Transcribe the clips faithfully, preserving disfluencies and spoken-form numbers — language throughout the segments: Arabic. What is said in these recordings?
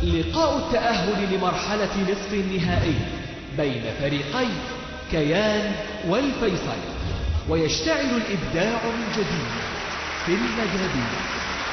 لقاء التأهل لمرحلة نصف النهائي بين فريقي كيان والفيصل، ويشتعل الإبداع من جديد في المجابيس.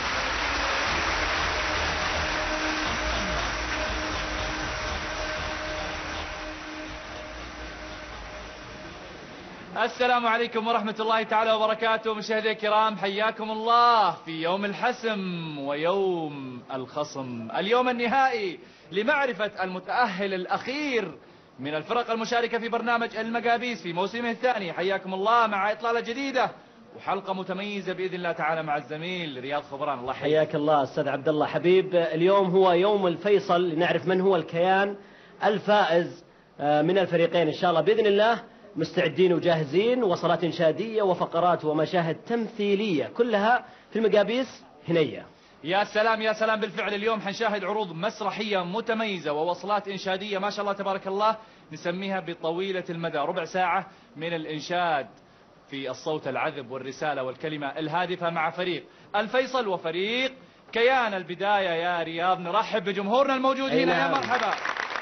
السلام عليكم ورحمة الله تعالى وبركاته. مشاهدي الكرام، حياكم الله في يوم الحسم ويوم الخصم، اليوم النهائي لمعرفة المتأهل الأخير من الفرق المشاركة في برنامج المجابيس في موسمه الثاني. حياكم الله مع إطلالة جديدة وحلقة متميزة بإذن الله تعالى مع الزميل رياض خبران. الله يحييك. حياك الله أستاذ عبد الله حبيب. اليوم هو يوم الفيصل لنعرف من هو الكيان الفائز من الفريقين. إن شاء الله بإذن الله مستعدين وجاهزين، وصلات إنشادية وفقرات ومشاهد تمثيلية كلها في المجابيس هنية. يا سلام يا سلام، بالفعل اليوم حنشاهد عروض مسرحية متميزة ووصلات إنشادية ما شاء الله تبارك الله، نسميها بطويلة المدى، ربع ساعة من الإنشاد في الصوت العذب والرسالة والكلمة الهادفة مع فريق الفيصل وفريق كيان. البداية يا رياض نرحب بجمهورنا الموجود هنا. يا مرحبا.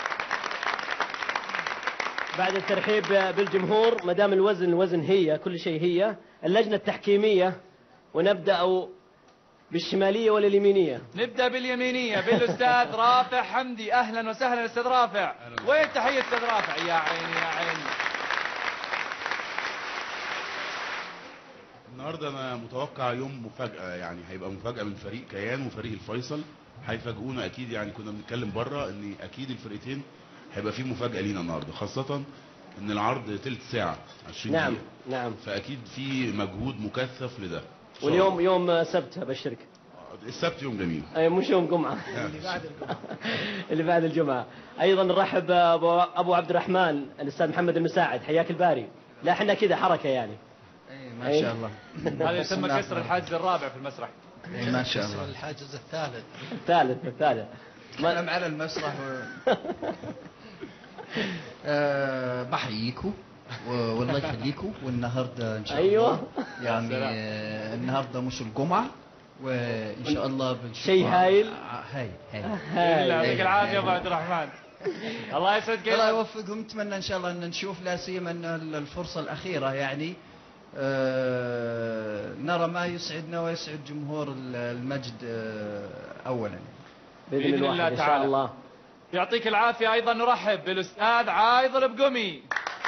بعد الترحيب بالجمهور، مدام الوزن الوزن هي كل شيء، هي اللجنة التحكيمية، ونبدأ بالشمالية ولا اليمينية؟ نبدأ باليمينية بالأستاذ رافع حمدي. أهلا وسهلا أستاذ رافع. وين تحية أستاذ رافع؟ يا عيني يا عيني. النهارده أنا متوقع يوم مفاجأة، يعني هيبقى مفاجأة من فريق كيان وفريق الفيصل، هيفاجئونا أكيد. يعني كنا بنتكلم بره إن أكيد الفرقتين هيبقى فيه مفاجأة لينا النهارده، خاصة ان العرض تلت ساعة عشرين نعم دقيقة. نعم فاكيد في مجهود مكثف لده. واليوم يوم سبت ابشرك. السبت يوم جميل. اي مش يوم جمعة. اللي بعد الجمعة. اللي بعد الجمعة. ايضا نرحب ابو ابو عبد الرحمن الاستاذ محمد المساعد. حياك الباري. لا احنا كذا حركة يعني. اي ما شاء الله. هذا يسمى كسر الحاجز الرابع في المسرح. اي ما شاء الله. كسر الحاجز الثالث. الثالث الثالث. تكلم على المسرح و... أه بحييكم والله يخليكم. والنهارده ان شاء أيوة. الله يعني آه النهارده مش الجمعه، وان شاء الله بنشوف شيء هايل هايل هايل. يعطيك العافيه ابو عبد الرحمن. الله يسعدك. الله يوفقهم. نتمنى ان شاء الله ان نشوف، لا سيما ان الفرصه الاخيره يعني آه نرى ما يسعدنا ويسعد جمهور المجد آه اولا باذن, بإذن الله تعالى. ان شاء الله. يعطيك العافية. أيضا نرحب بالأستاذ عايض البقمي.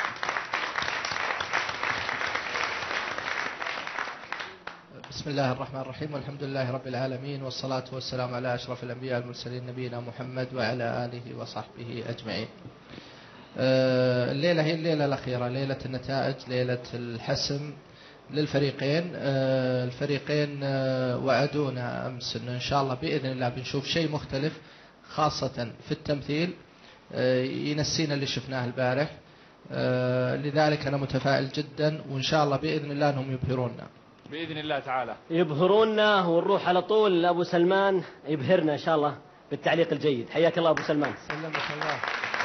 بسم الله الرحمن الرحيم، والحمد لله رب العالمين، والصلاة والسلام على أشرف الأنبياء المرسلين نبينا محمد وعلى آله وصحبه أجمعين. الليلة هي الليلة الأخيرة، ليلة النتائج، ليلة الحسم للفريقين. الفريقين وعدونا أمس أنه إن شاء الله بإذن الله بنشوف شيء مختلف، خاصة في التمثيل ينسينا اللي شفناه البارح. لذلك أنا متفائل جدا، وإن شاء الله بإذن الله أنهم يبهرونا بإذن الله تعالى. يبهرونا ونروح على طول لأبو سلمان يبهرنا إن شاء الله بالتعليق الجيد. حياك الله أبو سلمان. سلمك الله.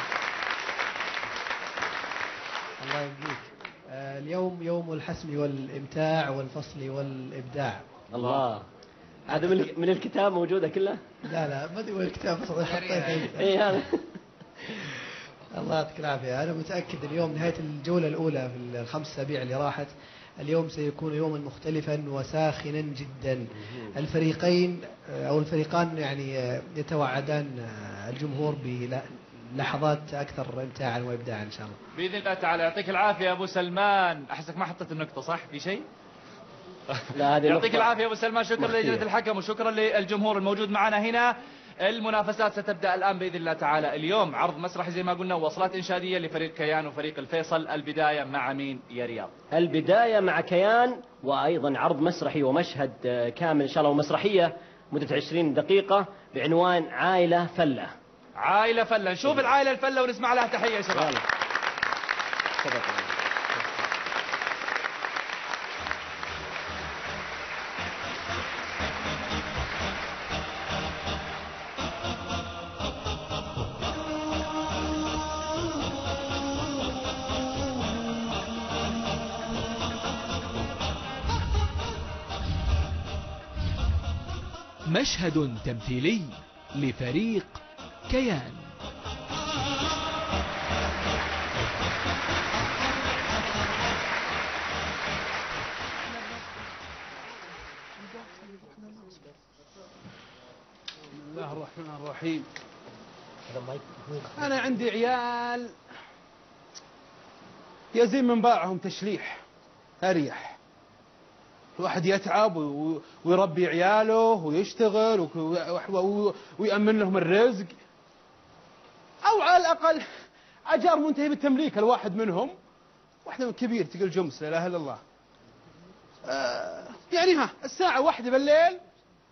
الله يبقيك. اليوم يوم الحسم والإمتاع والفصل والإبداع. الله. هذا من من الكتاب موجودة كلها؟ لا لا ما ادري وين الكتاب بس حطيته. اي هذا. الله يعطيك العافية. أنا متأكد اليوم نهاية الجولة الأولى في الخمس أسابيع اللي راحت، اليوم سيكون يوما مختلفا وساخنا جدا. الفريقين أو الفريقان يعني يتوعدان الجمهور بلحظات أكثر إمتاعا وإبداعا إن شاء الله بإذن الله تعالى. يعطيك العافية يا أبو سلمان. أحسك ما حطيت النقطة صح في شيء؟ لا هذه يعطيك العافية أبو سلمان. شكرا مختير. للجنة الحكم وشكرا للجمهور الموجود معنا هنا. المنافسات ستبدأ الآن بإذن الله تعالى. اليوم عرض مسرحي زي ما قلنا، ووصلات إنشادية لفريق كيان وفريق الفيصل. البداية مع مين يا رياض؟ البداية مع كيان، وأيضا عرض مسرحي ومشهد كامل إن شاء الله، ومسرحية مدة عشرين دقيقة بعنوان عائلة فلة. عائلة فلة. نشوف العائلة الفلة ونسمع لها تحية يا شباب. مشهد تمثيلي لفريق كيان. بسم الله الرحمن الرحيم. أنا عندي عيال يزين من باعهم تشليح أريح. الواحد يتعب ويربي عياله ويشتغل ويأمن لهم الرزق، أو على الأقل أجار منتهي بالتمليك الواحد منهم، واحدة من كبير تقول جمس لا إله إلا الله. آه يعني ها الساعة واحدة بالليل،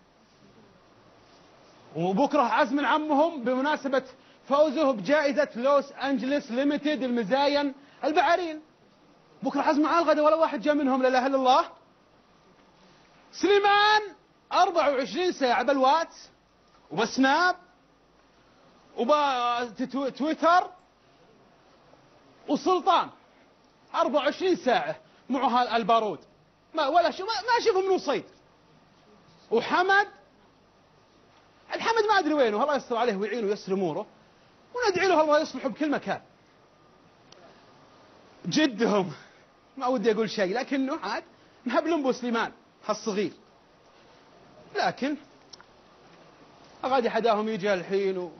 وبكرة عزم عمهم بمناسبة فوزه بجائزة لوس أنجلس ليميتد المزاين البعارين. بكرة عزم على الغداء ولا واحد جاء منهم لا إله إلا الله. سليمان أربعة وعشرين ساعة بالواتس وبسناب وبتويتر، وسلطان أربعة وعشرين ساعة معه البارود، ما ولا شو ما, ما أشوفه من وصيد. وحمد الحمد ما أدري وينه، الله يستر عليه ويعينه ويسر أموره، وندعي له الله يصلحه بكل مكان. جدهم ما ودي أقول شيء، لكنه عاد مهبلن بو سليمان هالصغير، لكن أغادي حداهم يجي الحين و...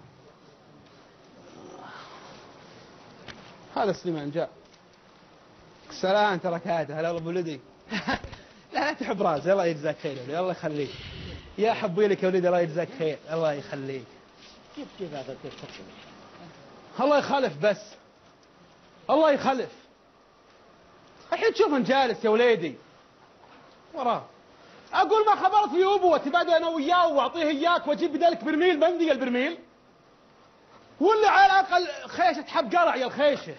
هذا سليمان جاء. سلام تركاته هلا والله بولدي. لا لا تحب راسي، الله يجزاك خير، الله يخليك يا حبي لك يا ولدي، الله يجزاك خير، الله يخليك. كيف كيف هذا كيف؟ الله يخلف بس، الله يخلف. الحين تشوفن جالس يا وليدي وراه، اقول ما خبرت لي ابوه تبادل انا وياه واعطيه اياك واجيب بدالك برميل بندق البرميل، ولا على الاقل خيشه حب قرع يا الخيشه.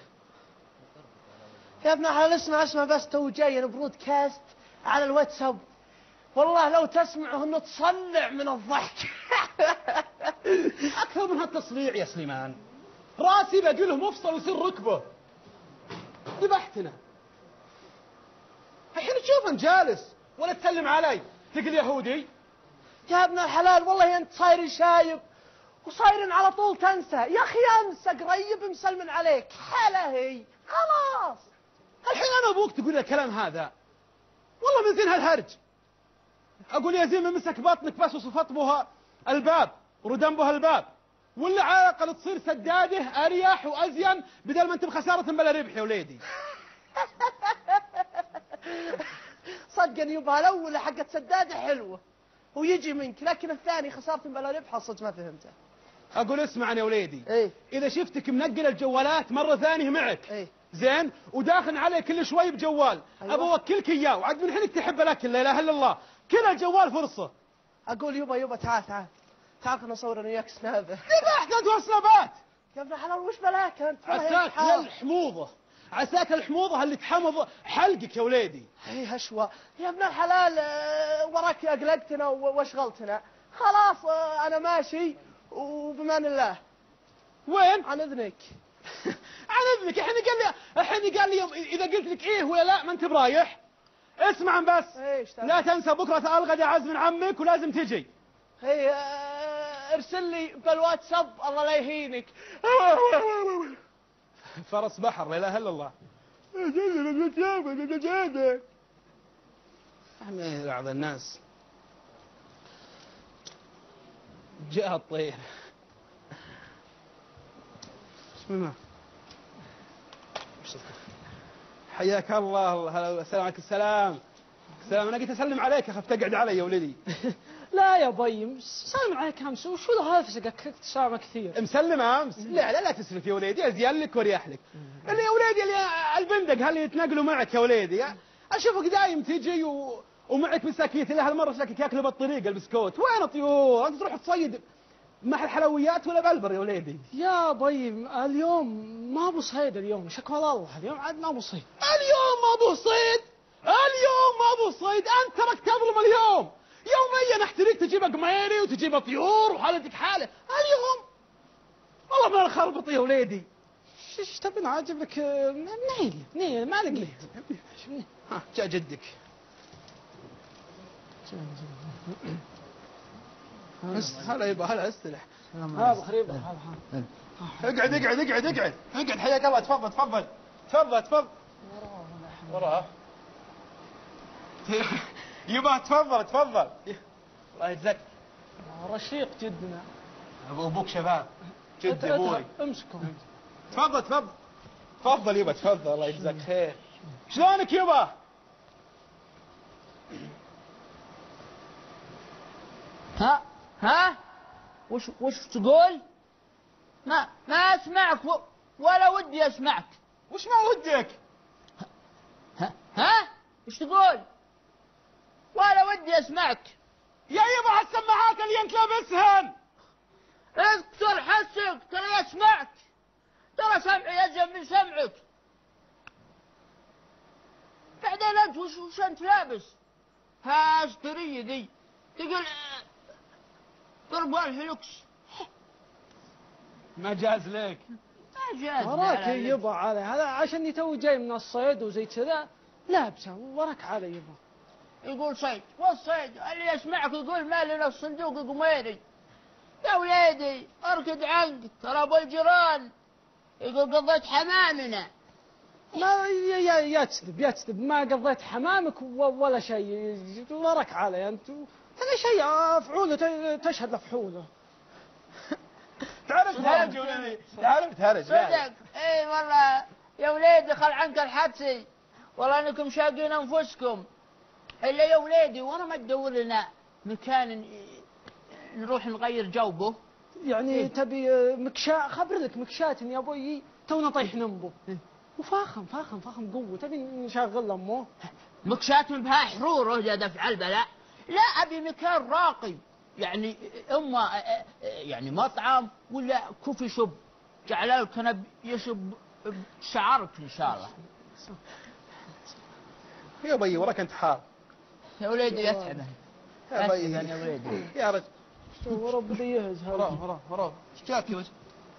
يا ابن الحلال اسمع اسمع بس، تو جاي برودكاست على الواتساب، والله لو تسمعه انه تصلع من الضحك. اكثر من هالتصليع يا سليمان، راسي باقي له مفصل ويصير ركبه. ذبحتنا. الحين تشوفن جالس ولا تسلم علي تقول يهودي. يا ابن الحلال والله انت صاير شايب وصاير على طول تنسى، يا اخي انسى قريب مسلمن عليك حلا هي خلاص. الحين انا ابوك تقول الكلام هذا، والله من زين هالهرج. اقول يا زين مسك بطنك بس وصفت بها الباب وردم بها الباب، ولا على الاقل تصير سداده اريح وازين بدل ما انت بخساره بلا ربح يا وليدي. صدقني يبغى الاول حقت سداده حلوه ويجي منك، لكن الثاني خساره بلا ربح صدق ما فهمته. اقول اسمعني يا وليدي، ايه؟ اذا شفتك منقل الجوالات مره ثانيه معك، ايه؟ زين، وداخل عليه كل شوي بجوال، أيوة. ابى اوكلك اياه، وعد من حينك تحب الاكل لا اله الا الله، كل الجوال فرصه. اقول يبا يبا تعال تعال تعال خلنا نصور انا وياك سنابه. ذبحت انت والسنابات يا ابن الحلال وش بلاك انت؟ عساك يا الحموضه، عساك الحموضه اللي تحمض حلقك يا وليدي. هي هشوه يا ابن الحلال، وراك اقلقتنا واشغلتنا، خلاص انا ماشي وبمان الله. وين؟ عن اذنك. عن اذنك. الحين قال لي الحين قال لي اذا قلت لك ايه ولا لا ما انت برايح. اسمع بس، لا تنسى بكره الغدا عزم عمك ولازم تجي. هي ارسل لي بالواتساب الله لا يهينك. فرس بحر لا اله الا الله. يا بعض الناس جاء الطير. بسم الله. حياك الله. هلا السلام عليكم. السلام السلام. انا قلت اسلم عليك، اخاف تقعد علي يا ولدي. لا يا بي سلم عليك امس، وشو ذا هفسك تسامع كثير. مسلم امس؟ لا لا لا تسلف يا وليدي، ازين لك وريح لك. اللي يا وليدي اللي البندق هل يتنقلوا معك يا وليدي، اشوفك دايم تجي و... ومعك مساكيت، الا هالمره شكلك ياكلوا بالطريق البسكوت. وين الطيور؟ انت تروح تصيد مع الحلويات ولا بلبر يا وليدي؟ يا بي اليوم ما ابو صيد، اليوم شكوى الله اليوم عاد ما ابو صيد. اليوم ما ابو صيد؟ اليوم ما ابو صيد؟ انت ترك تظلم اليوم. يوميا احتريك تجيب قميري وتجيب طيور وحالتك حاله. اليوم والله ما الخربط يا وليدي. ايش تبي نعجب لك؟ نيل نيل ما لقيت. ها جاء جدك. هلا يبا هلا استلح. ها ابو خريبه. اقعد اقعد اقعد اقعد اقعد حياك الله. تفضل تفضل تفضل تفضل. وراه يبا تفضل تفضل. الله يجزاك. رشيق جدنا. ابوك شباب جد ابوي. امسكهم. تفضل تفضل تفضل يبا تفضل. الله يجزاك خير. شلونك يبا؟ ها ها وش وش تقول؟ ما ما اسمعك و... ولا ودي اسمعك. وش ما ودك؟ ها ها وش تقول؟ ولا ودي اسمعك. يا يبا هالسماعات اللي انت لابسهن. اكسر حسك ترى يسمعك. ترى سمعي ازين من سمعك. بعدين انت وش وش انت لابس؟ هاسترية دي تقول ضربان هلوكس. ما جاز لك. ما جاز. وراك يبا علي هذا عشان تو جاي من الصيد وزي كذا لابسه وراك علي يبا. يقول صيد والصيد اللي يسمعك يقول ما لنا الصندوق قميري. يا وليدي اركد عنك ترى ابو الجيران يقول قضيت حمامنا. ما يكذب يكذب ما قضيت حمامك ولا شيء. وراك علي انت هذا شيء فعوله تشهد لفحوله. تعرف تهرج يا ولدي. تعرف تهرج. صدق اي والله يا وليدي خل عنك الحدسي. والله انكم شاقين انفسكم. الا يا وليدي وانا ما تدور لنا مكان نروح نغير جوبه. يعني إيه؟ تبي مكشاة خبر لك مكشاة يا ابوي تونا طيح نمبو. إيه؟ وفاخم فاخم فاخم قوه تبي نشغل امه. مكشاة بها حروره يا دفع البلاء. لا ابي مكان راقي يعني اما يعني مطعم ولا كوفي شوب جعل لك يشب شعرك ان شاء الله. يا بي وراك انت حار. يا وليدي يتعبه. يا بي يا وليدي يا رجل. وراه بده يهز هذا. وراه وراه وراه ايش جاك يا ولد؟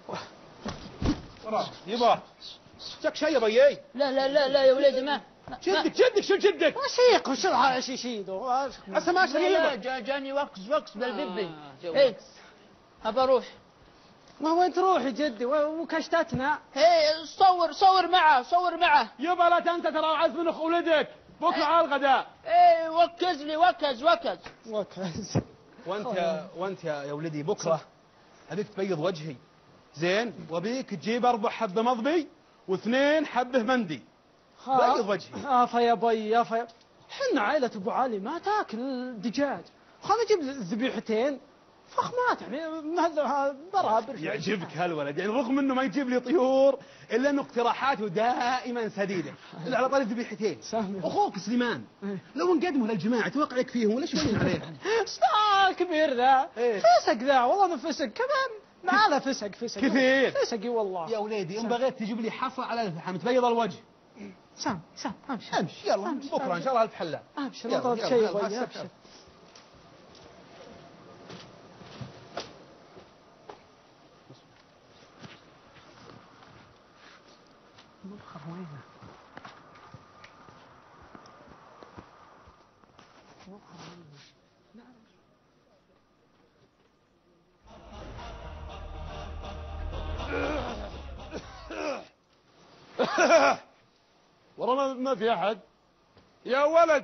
وراه يبا جاك شيء يا بيي؟ لا لا لا لا يا وليدي ما جدك جدك شو جدك؟ وشيق وش هذا شي شيدو هسه ما لا لا جاني وقز وقز بالبيبي. ايه ابى اروح. ما وين تروح يا جدي وكشتتنا. ايه صور صور معه صور معه. يبا لا تنسى ترى عزم اخ ولدك بكره على الغداء. ايه وكز لي وكز وكز وكز. وانت يا وانت يا يا ولدي بكره ابيك تبيض وجهي زين وابيك تجيب اربع حبه مضبي واثنين حبه مندي. بيض وجهي. يا فيا بي يا فيا حنا عائلة ابو علي ما تاكل دجاج. خلنا نجيب ذبيحتين فخمات يعني برابر. يعجبك هالولد يعني رغم انه ما يجيب لي طيور الا انه اقتراحاته دائما سديده. اللي على طاري ذبيحتين اخوك سليمان لو نقدمه للجماعه توقع لك فيهم ولا شوين عليهم. ستار كبير ذا. إيه؟ فسق ذا والله ما فسق كمان ما له فسق فسق كثير فسق والله. يا وليدي ان بغيت تجيب لي حصى على الفحم تبيض الوجه. سام سام امشي امشي يلا بكره ان شاء الله الف حلاق. ابشر ما طلبت شيء ابشر. مبخر وينه؟ مبخر وينه؟ والله ما في احد يا ولد.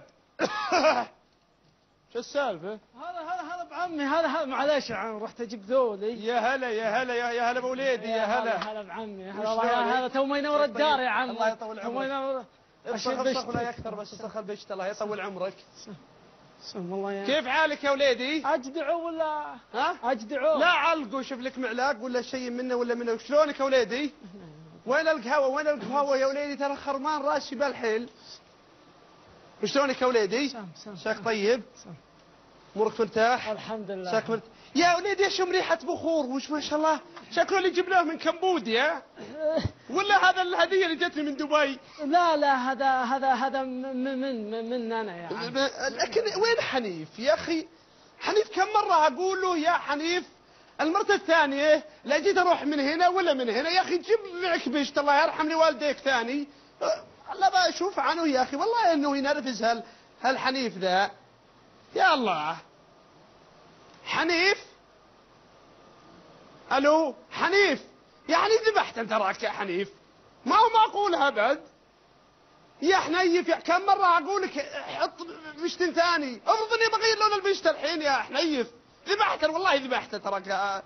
شو السالفه؟ هذا هذا هذا بعمي هذا هذا معليش يا عم رحت اجيب ذولي. يا هلا يا هلا يا يا هلا بوليدي يا هلا. هلا بعمي هلا والله هذا تو ما ينور الدار يا عم. الله يطول عمرك. تو ما ينور. اشوف ولا يكثر بس استخل بشت الله يطول عمرك. سم الله يا كيف حالك يا وليدي؟ اجدعوا ولا ها؟ اجدعوا. لا علقوا شوف لك معلاق ولا شيء منه ولا منه. شلونك يا وليدي؟ وين القهوه وين القهوه يا وليدي ترى خرمان راسي بالحيل. وشلونك يا وليدي؟ سام سام شاك طيب؟ امورك مرتاح؟ الحمد لله. شاك مرتاح. يا وليدي اشم ريحه بخور وش ما شاء الله شكله اللي جبناه من كمبوديا ولا هذا الهديه اللي جتني من دبي. لا لا هذا هذا هذا من من من, من انا يا عم. لكن وين حنيف يا اخي؟ حنيف كم مره اقول له يا حنيف المرة الثانية لا جيت اروح من هنا ولا من هنا يا اخي جيب معك بشت الله يرحم لي والديك ثاني. الله بقى اشوف عنه يا اخي والله انه ينرفز هال هالحنيف ذا. يا الله حنيف الو حنيف، يعني ذبحت انت راك يا حنيف، ما هو معقول ابد يا حنيف. يا كم مره اقول لك حط مشتن ثاني، افرض اني بغير لون المشتى الحين يا حنيف. ذبحت والله ذبحت تراك.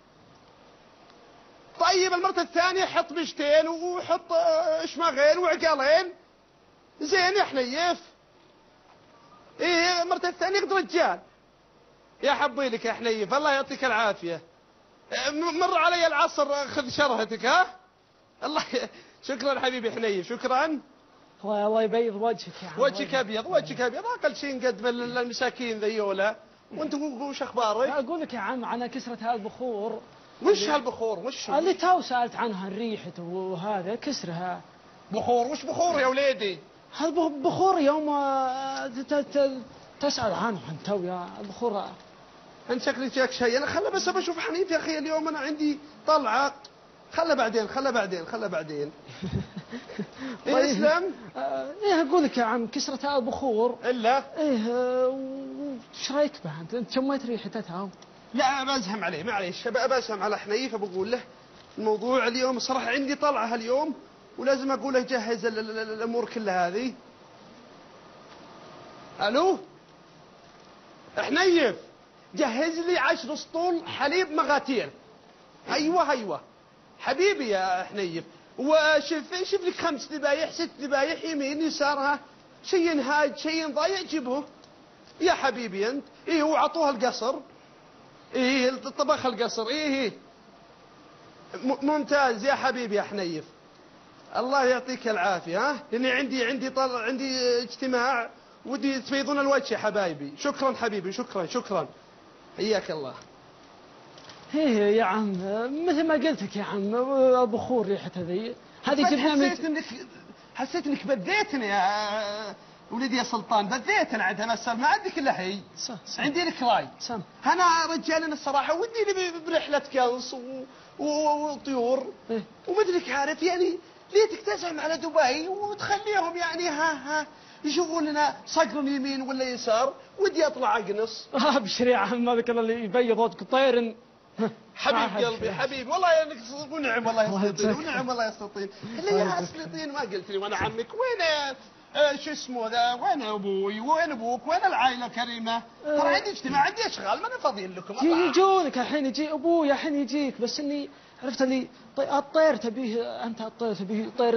طيب المرة الثانية حط مشتين وحط شماغين وعقالين زين يا حنيف. ايه المرة الثانية قد رجال يا حبي لك يا حنيف، الله يعطيك العافية. مر علي العصر خذ شرهتك ها. الله ي... شكرا حبيبي حنيف، شكرا. الله يبيض وجهك يا عم. وجهك ابيض، وجهك ابيض، اقل شيء نقدم للمساكين ذيولا. وانت وش اخبارك؟ اقول لك يا عم على كسرة هالبخور. وش هالبخور؟ وش اللي تو سالت عنها ريحته وهذا كسرها. بخور؟ وش بخور يا وليدي؟ هالبخور يوم تسأل عنه انت ويا البخور. انت شكلك جاك شيء. انا خله بس بشوف حنيف يا اخي اليوم، انا عندي طلعه. خله بعدين خله بعدين خله بعدين. ايه اسلم. ايه اقول لك يا عم كسرة البخور الا ايه. وش رايك بها انت؟ انت شميت ريحتها؟ لا بزهم عليه معليش، بزهم على حنيف. بقول له الموضوع اليوم صراحه عندي طلعه هاليوم ولازم اقول له جهز الامور كلها هذه. الو حنيف، جهز لي عشر اسطول حليب مغاتير. ايوه ايوه حبيبي يا حنيف. وشوف شوف لك خمس ذبايح ست ذبايح يمين يسارها، شيء هاج شيء ضايع جيبه يا حبيبي انت. ايه وعطوها القصر. ايه طبخ القصر. ايه ممتاز يا حبيبي يا حنيف، الله يعطيك العافيه. ها لاني عندي عندي طل... عندي اجتماع ودي تفيضون الوجه يا حبايبي. شكرا حبيبي، شكرا شكرا، حياك الله. ايه يا عم مثل ما قلت لك يا عم بخور ريحه هذه هذه جبناها من. حسيت انك حسيت انك بديتني يا ولدي يا سلطان، بديتني عندها مسألة ما عندك الا هي. عندي لك راي. سم. انا رجال الصراحه ودي برحله قنص وطيور إيه؟ ومدرك عارف يعني ليه تكتسهم على دبي وتخليهم يعني ها ها يشوفون لنا صقر يمين ولا يسار. ودي اطلع اقنص. ابشر يا عم هذاك اللي يبيض وجهك طير. حبيب قلبي حبيبي والله انك ونعم والله يا سلطين، ونعم والله يا سلطين. اللي يا سلطين ما قلت لي وانا عمك وين آه شو اسمه ذا، وين ابوي وين ابوك وين العائله الكريمه؟ ترى عندي اجتماع عندي اشغال ما انا فاضي لكم. يجونك الحين يجي ابوي الحين يجيك، بس اني عرفت اللي الطير تبيه انت، الطير تبيه طير.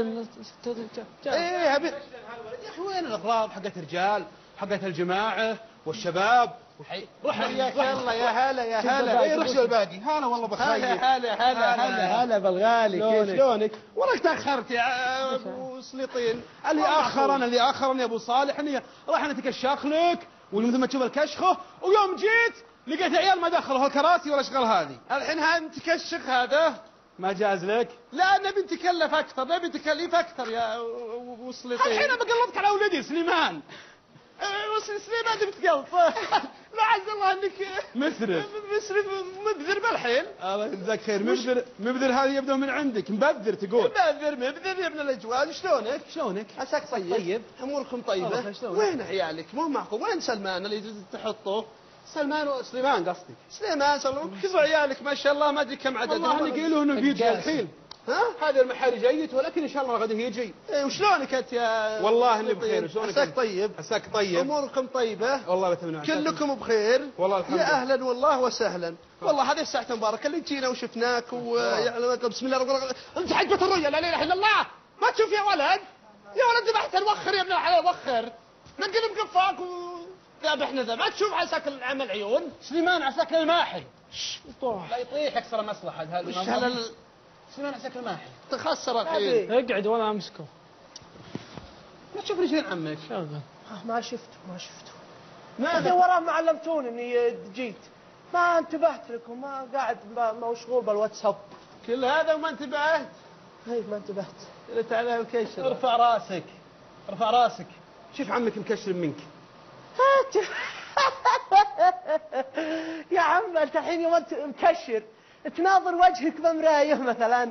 ايه ابي يا اخي وين الاغراض حقت الرجال حقت الجماعه والشباب؟ روح حياك الله يا هلا يا هلا. اي رح الباقي. هلا والله بخير. هلا هلا هلا هلا بالغالي. كيف شلونك؟ والله تاخرت يا ابو سليطين. اللي اخر انا اللي اخر يا ابو صالح اني راح نتكشخ لك ومثل ما تشوف الكشخه، ويوم جيت لقيت عيال ما دخلوا هالكراسي ولا اشغال هذه. الحين هاي متكشخ هذا ما جاز لك؟ لا نبي نتكلف اكثر، نبي تكليف اكثر يا ابو سليطين. الحين بقلبك على ولدي سليمان. سليمان تبي تقلط. لا عز الله انك مسرف مسرف مبذر بالحين. الله يجزاك خير. مبذر مبذر هذه يبدو من عندك. مبذر تقول؟ مبذر مبذر يا ابن الاجواد. شلونك؟ شلونك؟ عساك طيب. طيب اموركم طيبه؟ وين عيالك؟ مو معقول. وين سلمان اللي تحطه؟ سلمان وسليمان قصدي. سليمان سلمان كيف عيالك ما شاء الله ما ادري كم عددهم. والله اني قايلوا انه بيجي الحين. ها هذا المحل جيد ولكن ان شاء الله غدا يجي. ايه وشلونك انت يا والله اني بخير. وشلونك؟ عساك طيب. عساك طيب. اموركم طيبه؟ والله بتمنى كلكم بخير. والله الحمد لله. يا اهلا والله وسهلا. والله هذه الساعه مباركه اللي جينا وشفناك ويعني بسم الله الرحمن الرحيم. انت حجبه الرؤيا لا اله الا الله. ما تشوف يا ولد يا ولد ذبحت وخر يا ابن الحلال وخر. نقل مقفاك وذابحنا ذا ما تشوف عساك العمل عيون. سليمان عساك الماحي. لا يطيح اكثر مصلحه هذا. سليمان عساك الماحي تخسر اخي. اقعد وانا امسكه. ما تشوف رجلين عمك؟ ما شفته ما شفته. ما وراه ما علمتوني اني جيت، ما انتبهت لكم، ما قاعد مشغول بالواتساب. كل هذا وما انتبهت؟ اي ما انتبهت. قلت عليه الكشر. ارفع راسك ارفع راسك. شوف عمك مكشر منك. يا عم انت الحين يوم انت مكشر تناظر وجهك بمرايه مثلا.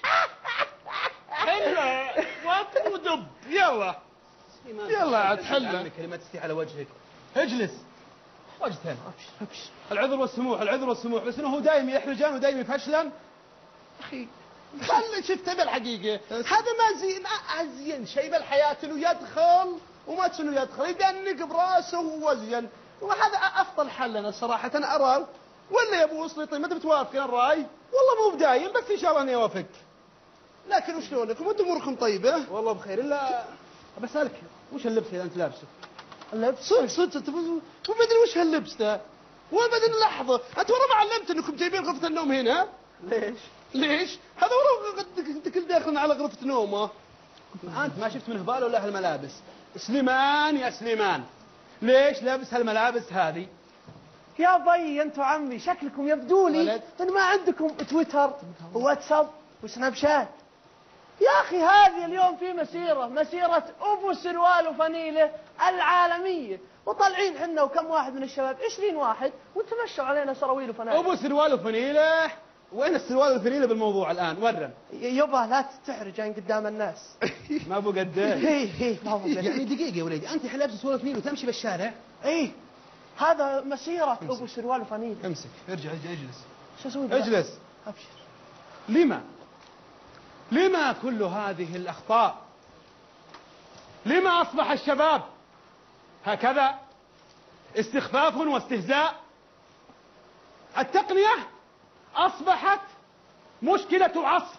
حلة وات ودب. يلا يلا عاد حلة. عمك اللي ما تستحي على وجهك. اجلس وجهتين. العذر والسموح، العذر والسموح، بس انه هو دايم يحرجان ودايم يفشلن. اخي خل شفت بالحقيقه هذا ما زين ازين شيء بالحياه انه يدخل وما تسنه يدخل يدنق براسه وزين، وهذا افضل حل انا صراحه انا ارى. ولا يا ابو وصلي طيب ما انت بتوافق الراي؟ والله مو بدايم بس ان شاء الله اني اوافق. لكن وشلونكم وانتم اموركم طيبه؟ والله بخير. الا بسالك وش اللبس اللي انت لابسه؟ اللبس صدق صدق انت مو مدري وش هاللبس ده. وابدا لحظه انت ورا ما علمت انكم جايبين غرفه النوم هنا؟ ليش؟ ليش؟ هذا ورا انت كل داخل على غرفه نومه. انت ما شفت من هبال ولا هالملابس؟ سليمان يا سليمان ليش لابس هالملابس هذه؟ يا بي انتوا عمي شكلكم يبدو لي ان ما عندكم تويتر وواتساب وسناب شات. يا اخي هذه اليوم في مسيره مسيره ابو سروال وفنيله العالميه، وطالعين حنا وكم واحد من الشباب عشرين واحد وتمشوا علينا سراويل وفنانيل. ابو سروال وفنيله؟ وين السروال والفنيله بالموضوع الان؟ ورم. يبا لا تحرج عن قدام الناس. ما ابو قديه. اي اي ما ابو قديه. يعني دقيقه يا وليدي انت لابس سروال وفنيله وتمشي بالشارع؟ اي هذا مسيره ابو سروال وفنيله. امسك ارجع اجلس. شو اسوي؟ اجلس. ابشر. لما؟ لما كل هذه الأخطاء؟ لما أصبح الشباب هكذا استخفاف واستهزاء؟ التقنية أصبحت مشكلة العصر.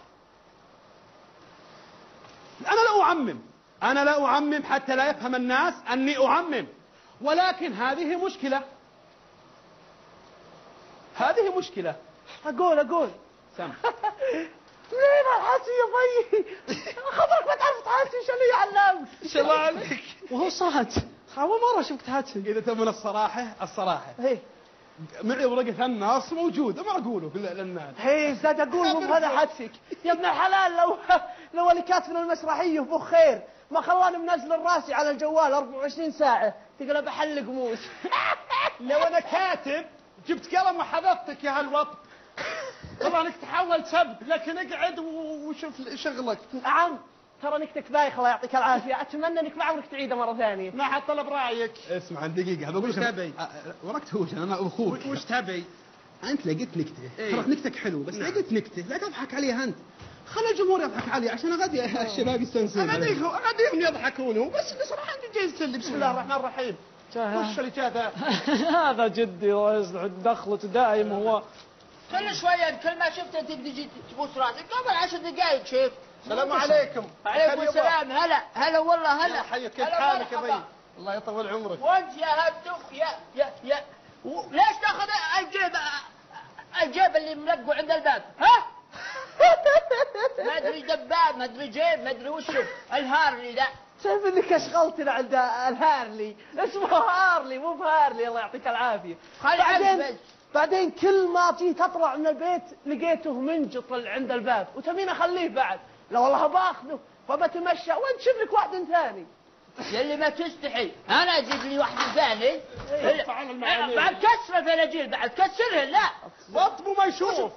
أنا لا أعمم، أنا لا أعمم حتى لا يفهم الناس أني أعمم، ولكن هذه مشكلة، هذه مشكلة. أقول أقول سم. منين الحاسي يا بي؟ خبرك ما تعرف تحاسي شو اللي يعلم؟ شو الله عليك؟ وهو صاد أول مرة شفت تحاسي. إذا تبون الصراحة الصراحة. إيه. معي ورقة النص موجودة ما أقوله للناس. إيه زاد أقول مو هذا حدسك يا ابن الحلال. لو لو اللي كاتب المسرحية وبو خير ما خلاني منزل راسي على الجوال أربعة وعشرين ساعة تقول بحلق موس. لو أنا كاتب جبت قلم وحذفتك يا هالوط. طبعا انك تحول سب لكن اقعد وشوف شغلك. نعم ترى نكتك بايخ الله يعطيك العافيه، اتمنى انك ما عمرك تعيده مره ثانيه. ما حد طلب رايك. اسمع دقيقه بقول لك. وش تبي؟ وراك تهوشن انا اخوك. وش تبي؟ انت لقيت نكته ايه؟ ترى نكتك حلو بس نعم. لقيت نكته لا تضحك عليها انت، خلي الجمهور يضحك عليه عشان غادي الشباب يستانسون. اغاديهم اغاديهم يضحكون بس بصراحه انت جاي تسلي. بسم الله الرحمن الرحيم. وش اللي جاء هذا جدي دخلته دائم هو كل شويه كل ما شفته تجي تبوس راسك قبل عشر دقائق شيخ. السلام عليكم. وعليكم السلام. هلا هلا والله هلا. حياك كيف حالك يا بي؟ الله يطول عمرك. وانت يا هدف يا يا يا و... ليش تاخذ الجيب الجيب اللي ملقوا عند الباب؟ ها؟ ما ادري دباب ما ادري جيب ما ادري وشو الهارلي ذا. شايف انك اشغلتنا عند الهارلي، اسمه هارلي مو بهارلي الله يعطيك العافيه. بعدين بعدين كل ما تجي تطلع من البيت لقيته منجط عند الباب وتبين اخليه بعد. لا والله باخذه وبتمشى وانت شوف لك واحد ثاني. يلي ما تستحي انا اجيب لي واحد ثاني بعد كسر الفناجيل بعد كسرها. لا بطبه ما يشوف.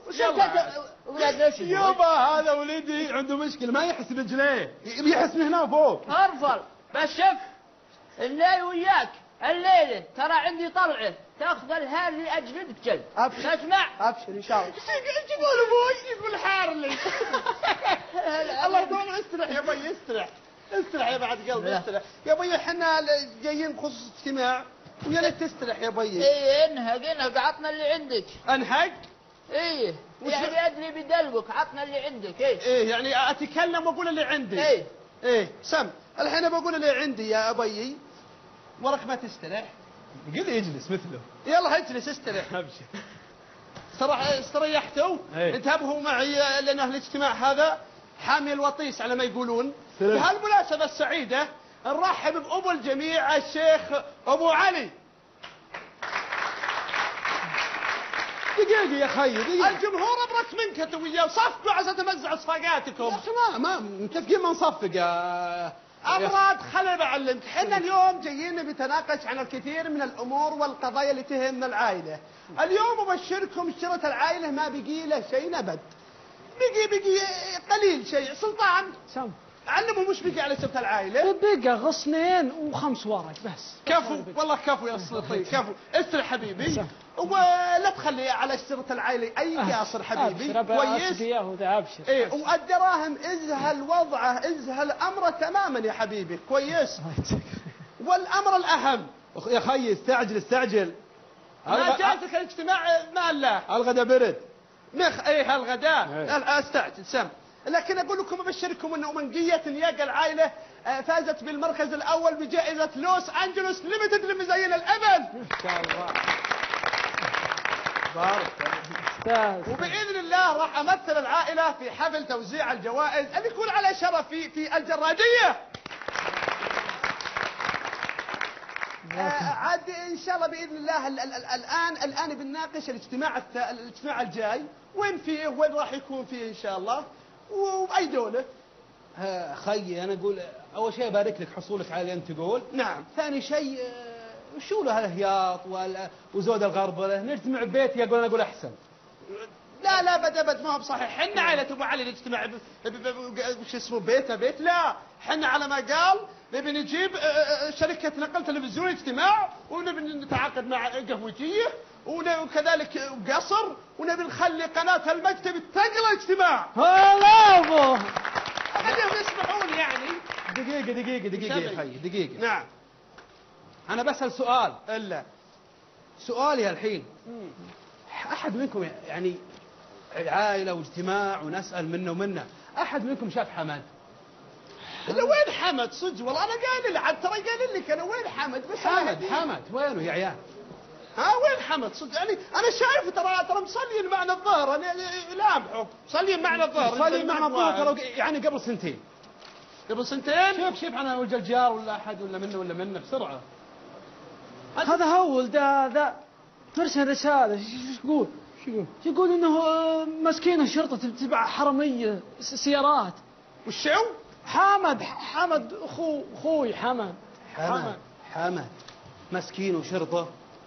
يابا هذا وليدي عنده مشكله ما يحس برجليه يحس من هنا فوق. ارفل بس شوف الليل وياك الليله ترى عندي طلعه تاخذ الهارلي اجلدك جلد. ابشر اسمع ابشر ان شاء الله. يقول ابوي يقول هارلي. الله يطول استرح يا بي استرح استرح يا بعد قلبي استرح يا بي. احنا جايين بخصوص اجتماع ويا ريت تسترح يا بي. ايه انهق انهق عطنا اللي عندك. انهق؟ ايه يعني ادري بدلوك عطنا اللي عندك. ايه ايه يعني اتكلم واقول اللي عندي. ايه ايه سم الحين بقول اللي عندي يا ابي ورك ما تسترح. قل لي اجلس مثله. يلا اجلس استرح. ابشر. صراحه استريحتوا. ايه. انتبهوا معي لان اهل الاجتماع هذا حامي الوطيس على ما يقولون. بهالمناسبه السعيده نرحب بابو الجميع الشيخ ابو علي. دقيقه يا خي دقيقه. الجمهور ابرك منك انت وياه وصفقوا عشان تمزع صفقاتكم. ما ما متفقين ما نصفق يا ابراد خليني بعلمك. احنا اليوم جايين بنتناقش عن الكثير من الامور والقضايا اللي تهمنا العائله. اليوم ابشركم شرة العائله ما بقي له شيء ابد. بقي بقي قليل شيء. سلطان سم علمهم وش بقى على سيرة العائلة. بقى غصنين وخمس ورق بس. كفو والله كفو يا سلطي كفو. استر حبيبي ولا تخلي على سيرة العائلة أي قاصر حبيبي. كويس. إيه والدراهم ازهل وضعه ازهل أمره تماما يا حبيبي كويس. والأمر الأهم يا خي استعجل استعجل. ما جاتك الاجتماع ما لا الغداء برد. مخ ايه الغداء استعجل سم. لكن اقول لكم ابشركم ان امنجيه نياقه العائله فازت بالمركز الاول بجائزه لوس انجلوس ليمتد لمزين الابد. ان شاء الله. بارك. وباذن الله راح امثل العائله في حفل توزيع الجوائز اللي يكون على شرفي في الجراديه. عاد ان شاء الله باذن الله ال ال ال الان الان بنناقش الاجتماع الاجتماع الجاي وين فيه وين راح يكون فيه ان شاء الله وباي دوله. خي انا اقول اول شيء ابارك لك حصولك على اللي انت تقول. نعم. ثاني شيء شو له الهياط وزود الغربله نجتمع ببيتي اقول انا اقول احسن. لا لا بد ابد ما هو بصحيح. حنا عائله ابو علي نجتمع وش اسمه بيته بيت لا حنا على ما قال نبي نجيب شركة نقل تلفزيون اجتماع ونبي نتعاقد مع قهوجية وكذلك قصر ونبي نخلي قناة المكتب تنقل اجتماع. هلا ابو خليهم يسمعون يعني. دقيقة دقيقة دقيقة يا خي دقيقة. نعم. أنا بسأل سؤال. إلا سؤالي الحين أحد منكم يعني عائلة واجتماع ونسأل منه ومنه أحد منكم شاف حمد؟ لا وين حمد صدق والله انا قايل لك ترى قايل لك انا وين حمد بس حمد حمد وينه يا عيال؟ ها وين حمد صدق يعني انا شايف ترى ترى مصلين معنا الظهر انا لامحه مصلين معنا الظهر مصلين معنا الظهر ترى يعني قبل سنتين. قبل سنتين؟ شوف شوف انا وجه الجار ولا احد ولا منه ولا منه بسرعه. هذا هول ده ذا مرسل رساله ايش يقول؟ شو يقول انه مسكين الشرطه تبع حرميه سيارات. وشو؟ حمد حمد اخو اخوي حمد حمد حمد مسكين وشرطه.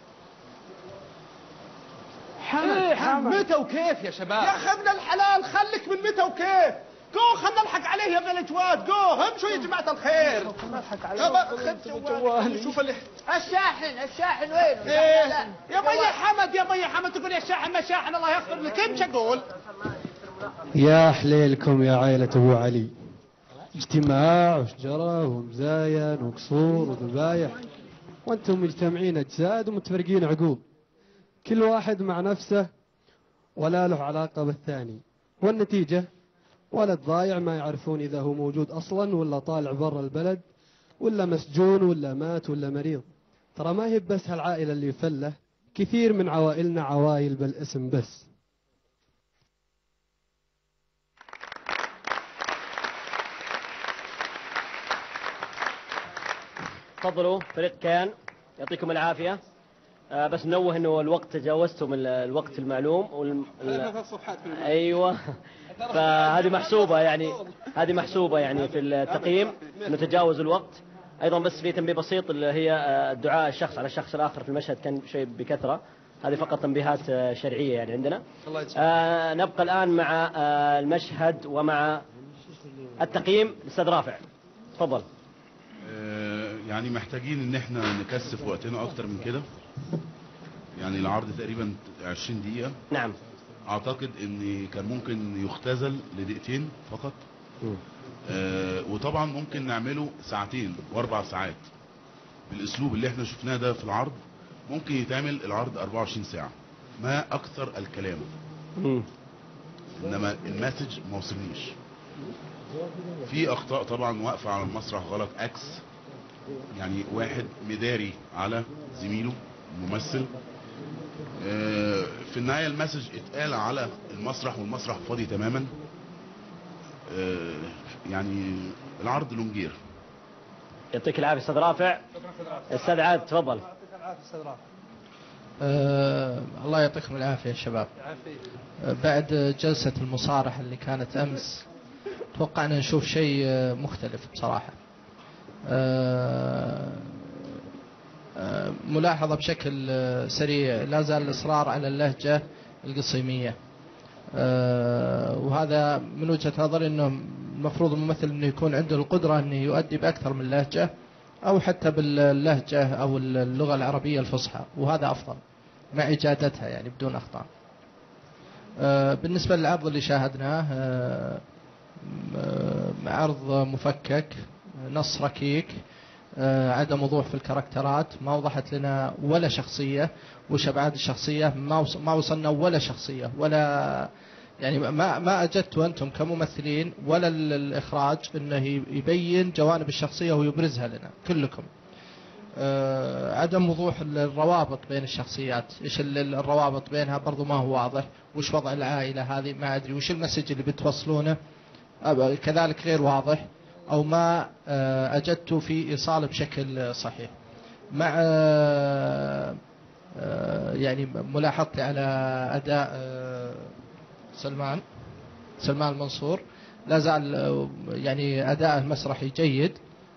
حمد إيه حمد متى وكيف يا شباب؟ يا اخي ابن الحلال خليك من متى وكيف. جو خلنا نلحق عليه يا ابن الاجواد جو همشوا يا جماعه الخير. نلحق عليه. شوف اللي الشاحن الشاحن وينه؟ إيه. يا بي حمد يا بي حمد تقول يا شاحن ما شاحن الله يغفر لك انت اقول. يا حليلكم يا عائله ابو علي. اجتماع وشجرة ومزاين وقصور وذبايح وانتم مجتمعين اجساد ومتفرقين عقول كل واحد مع نفسه ولا له علاقة بالثاني والنتيجة ولد ضايع ما يعرفون اذا هو موجود اصلا ولا طالع برا البلد ولا مسجون ولا مات ولا مريض. ترى ما هي بس هالعائلة اللي فله كثير من عوائلنا عوائل بالاسم بس. تفضلوا فريق كيان يعطيكم العافية. آه بس نوه انه الوقت تجاوزتم الوقت المعلوم وال... ايوه فهذه محسوبة يعني هذه محسوبة يعني في التقييم انه تجاوز الوقت. ايضا بس في تنبيه بسيط اللي هي الدعاء الشخص على الشخص الاخر في المشهد كان شيء بكثرة. هذه فقط تنبيهات شرعية يعني عندنا. آه نبقى الآن مع آه المشهد ومع التقييم. الأستاذ رافع تفضل. يعني محتاجين ان احنا نكثف وقتنا اكتر من كده. يعني العرض تقريبا عشرين دقيقة. نعم. اعتقد ان كان ممكن يختزل لدقيقتين فقط. آه وطبعا ممكن نعمله ساعتين واربع ساعات بالاسلوب اللي احنا شفناه ده في العرض. ممكن يتعمل العرض اربعة وعشرين ساعة ما اكثر الكلام. مم. انما المسج ما وصلنيش. في اخطاء طبعا واقفة على المسرح غلط اكس يعني واحد مداري على زميله الممثل. في النهاية المسج اتقال على المسرح والمسرح فاضي تماما. يعني العرض لونجير. يعطيك العافية استاذ رافع. استاذ عاد تفضل. أه الله يعطيكم العافية يا شباب. أه بعد جلسة المصارحة اللي كانت أمس توقعنا نشوف شيء مختلف بصراحة. أه أه ملاحظة بشكل سريع لا زال الإصرار على اللهجة القصيمية. أه وهذا من وجهة نظري أنه المفروض الممثل أنه يكون عنده القدرة أنه يؤدي بأكثر من لهجة أو حتى باللهجة أو اللغة العربية الفصحى، وهذا أفضل مع إجادتها يعني بدون أخطاء. بالنسبة للعرض اللي شاهدناه عرض مفكك، نص ركيك، عدم وضوح في الكاركترات، ما وضحت لنا ولا شخصية وش أبعاد الشخصية، ما وصلنا ولا شخصية ولا يعني ما ما أجدتوا أنتم كممثلين ولا الإخراج أنه يبين جوانب الشخصية ويبرزها لنا كلكم. أه عدم وضوح الروابط بين الشخصيات، إيش الروابط بينها برضو ما هو واضح، وش وضع العائلة هذه ما أدري، وش المسج اللي بتوصلونه كذلك غير واضح أو ما أه أجدت في إيصال بشكل صحيح. مع أه يعني ملاحظتي على أداء أه سلمان سلمان المنصور، لا زال يعني أداءه المسرحي جيد،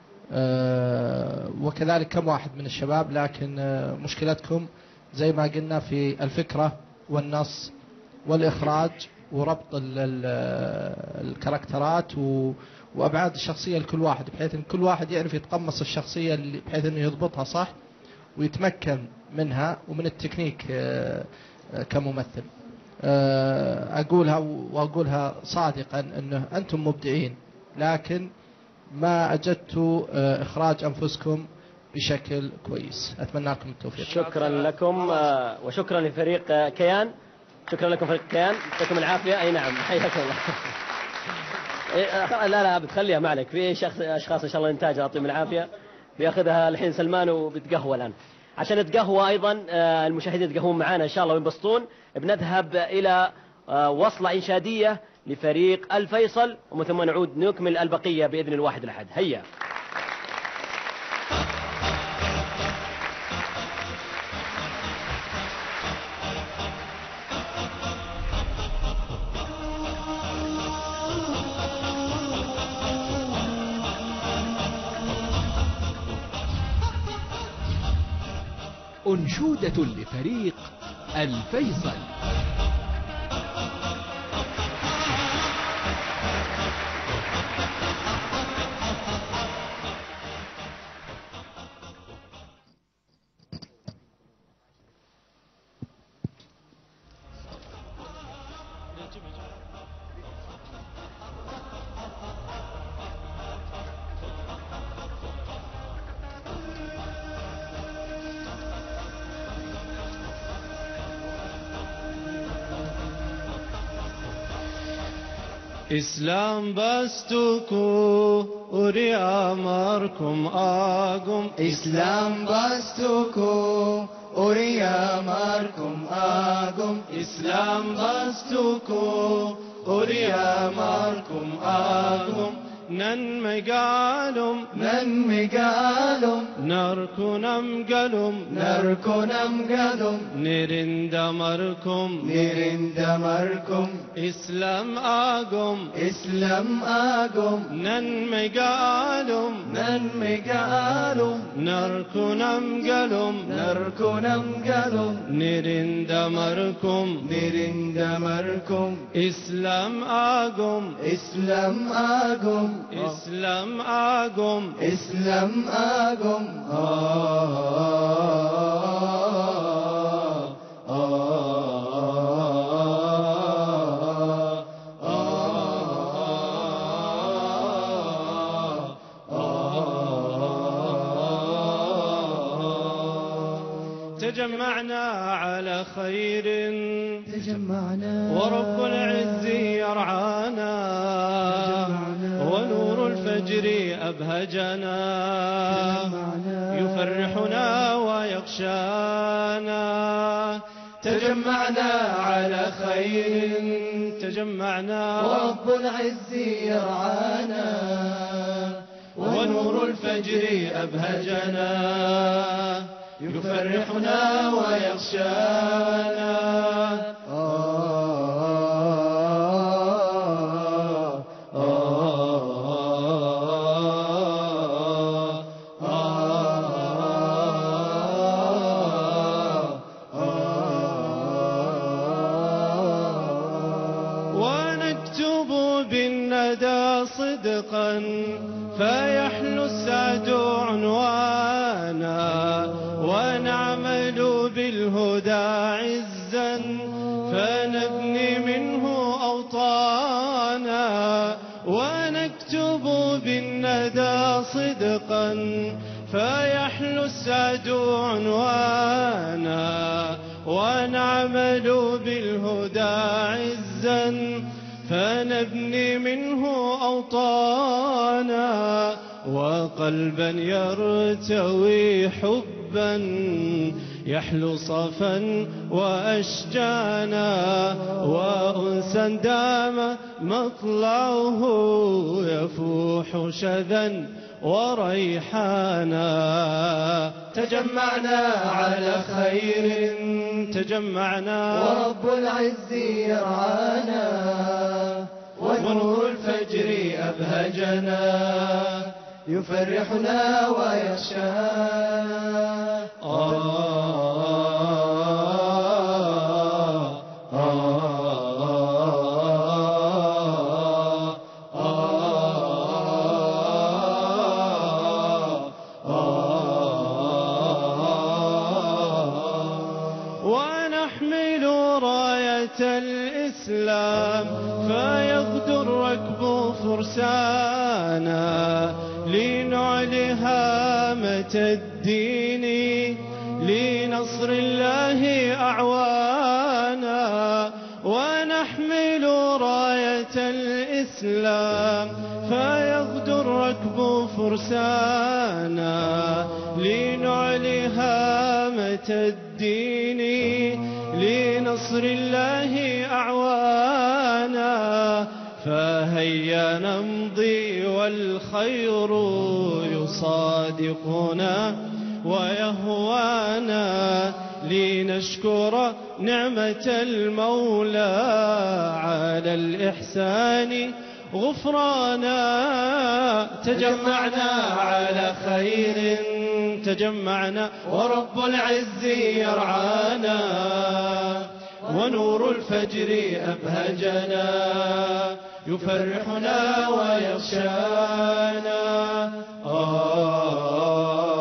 وكذلك كم واحد من الشباب، لكن مشكلتكم زي ما قلنا في الفكرة والنص والإخراج وربط الكاركترات وأبعاد الشخصية لكل واحد، بحيث أن كل واحد يعرف يتقمص الشخصية بحيث أنه يضبطها صح ويتمكن منها ومن التكنيك كممثل. أقولها وأقولها صادقا أنه أنتم مبدعين، لكن ما أجدت إخراج أنفسكم بشكل كويس. أتمنى لكم التوفيق. شكرا لكم وشكرا لفريق كيان. شكرا لكم فريق كيان، يعطيكم العافية. أي نعم حياكم الله. لا لا بتخليها معك، في شخص أشخاص إن شاء الله إنتاج يعطيهم العافية بياخذها الحين سلمان وبتقهوى الآن. عشان نتقهوى أيضا المشاهدين يتقهون معنا إن شاء الله وينبسطون، بنذهب إلى وصلة إنشادية لفريق الفيصل ومن ثم نعود نكمل البقية بإذن الواحد الأحد. هيا. أنشودة لفريق الفيصل. İslam bastuku uriyamarkum agum İslam bastuku uriyamarkum agum İslam bastuku uriyamarkum agum ننمي قالم ننمي قالم نركنم قلم نركنم قلم نرند مركم نرند مركم إسلام آقم إسلام آقم ننمي قالم ننمي قالم نركنم قلم نركنم قلم نرند مركم نرند مركم إسلام آقم إسلام آقم İslam agum İslam agum تجمعنا على خير تجمعنا ورب العز يرعانا ونور الفجر أبهجنا يفرحنا ويخشانا تجمعنا على خير تجمعنا ورب العز يرعانا ونور الفجر أبهجنا يفرحنا ويخشانا الندى صدقا فيحلو السعد عنوانا ونعمل بالهدى عزا فنبني منه أوطانا ونكتب بالندى صدقا فيحلو السعد عنوانا ونعمل بالهدى عزا فنبني منه أوطانا وقلبا يرتوي حبا يحلو صفا وأشجانا وأنسا دام مطلعه يفوح شذا وريحانا تجمعنا على خير تجمعنا ورب العز يرعانا ونور الفجر أبهجنا يفرحنا ويخشانا ونحمل راية الإسلام فيغدو الركب فرسانا لنعلي هامة الدين لنصر الله أعوانا ونحمل راية الإسلام فيغدو الركب فرسانا لنعلي هامة الدين لنصر الله أعوانا فهيا نمضي والخير يصادقنا ويهوانا لنشكر نعمة المولى على الإحسان غفرانا تجمعنا على خير تجمعنا ورب العز يرعانا ونور الفجر أبهجنا يفرحنا ويخشانا آه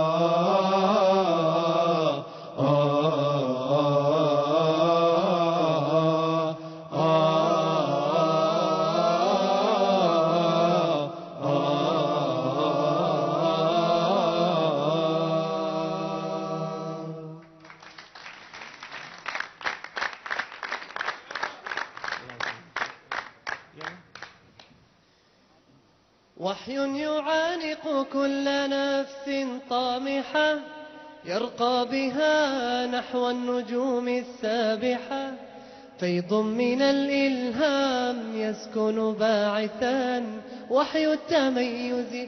وحي يعانق كل نفس طامحة يرقى بها نحو النجوم السابحة فيض من الإلهام يسكن باعثا وحي التميز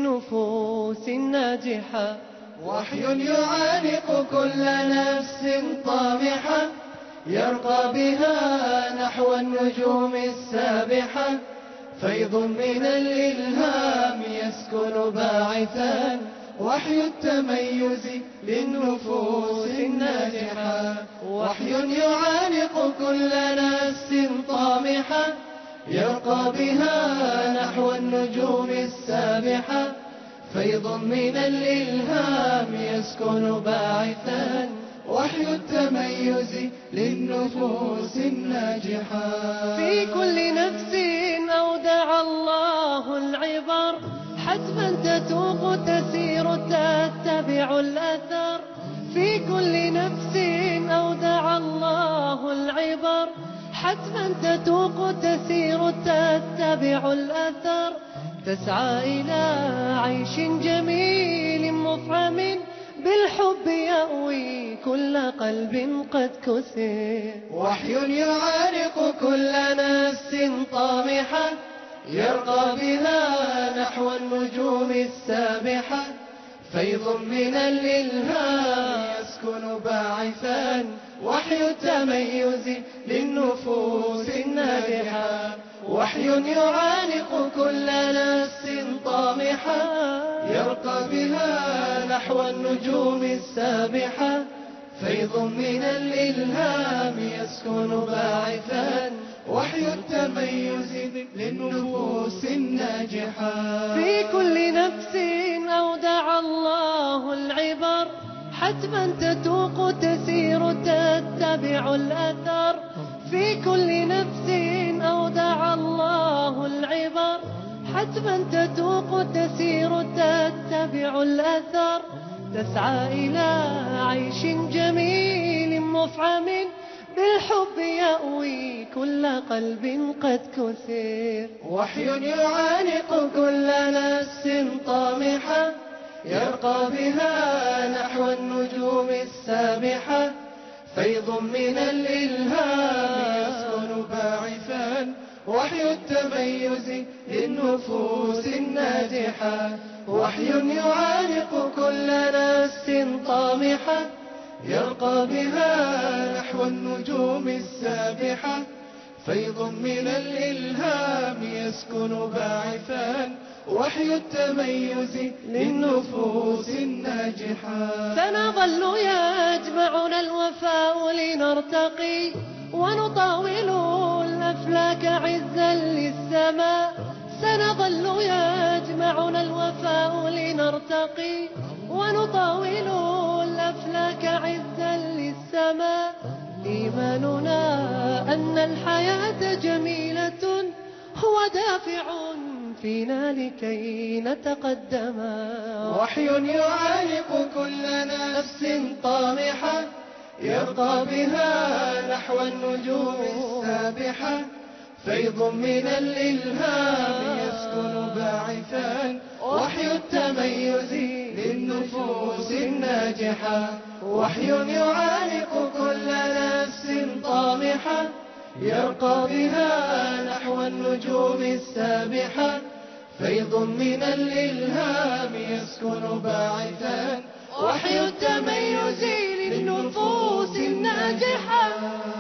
للنفوس الناجحة وحي يعانق كل نفس طامحة يرقى بها نحو النجوم السابحة فيض من الإلهام يسكن باعثا وحي التميز للنفوس الناجحة وحي يعانق كل نفس طامحة يرقى بها نحو النجوم السابحة فيض من الإلهام يسكن باعثا وحي التميز للنفوس الناجحة في كل نفس أودع الله العبر حتما تتوق تسير تتبع الأثر في كل نفس أودع الله العبر حتما تتوق تسير تتبع الأثر تسعى إلى عيش جميل مفعم بالحب يأوي كل قلب قد كسر وحي يعانق كل نفس طامحة يرقى بها نحو النجوم السابحة فيض من الإلهام يسكن باعثا وحي التميز للنفوس الناجحة وحي يعانق كل نفس طامحة يرقى بها نحو النجوم السابحة فيض من الإلهام يسكن باعثا وحي التميز التميز للنفوس الناجحة. في كل نفس أودع الله العبر، حتما تتوق تسير تتبع الأثر. في كل نفس أودع الله العبر، حتما تتوق تسير تتبع الأثر. تسعى إلى عيش جميل مفعم، بالحب يأوي كل قلب قد كثير. وحي يعانق كل نفس طامحة، يرقى بها نحو النجوم السابحة. فيض من الإلهام يسكن باعثا، وحي التميز للنفوس الناجحة. وحي يعانق كل نفس طامحة، يرقى بها نحو النجوم السابحة. فيض من الإلهام يسكن باعثا، وحي التميز للنفوس الناجحة. سنظل يجمعنا الوفاء لنرتقي، ونطاول الأفلاك عزا للسماء. سنظل يجمعنا الوفاء لنرتقي، ونطاول الأفلاك عزا للسماء. إيماننا أن الحياة جميلة هو دافع فينا لكي نتقدما. وحي يعانق كل نفس طامحة، يرقى بها نحو النجوم السابحة. فيض من الإلهام يسكن باعثا، وحي التميز للنفوس الناجحة. وحي يعانق كل نفس طامحة، يرقى بها نحو النجوم السابحة. فيض من الإلهام يسكن باعثا، وحي التميز للنفوس الناجحة.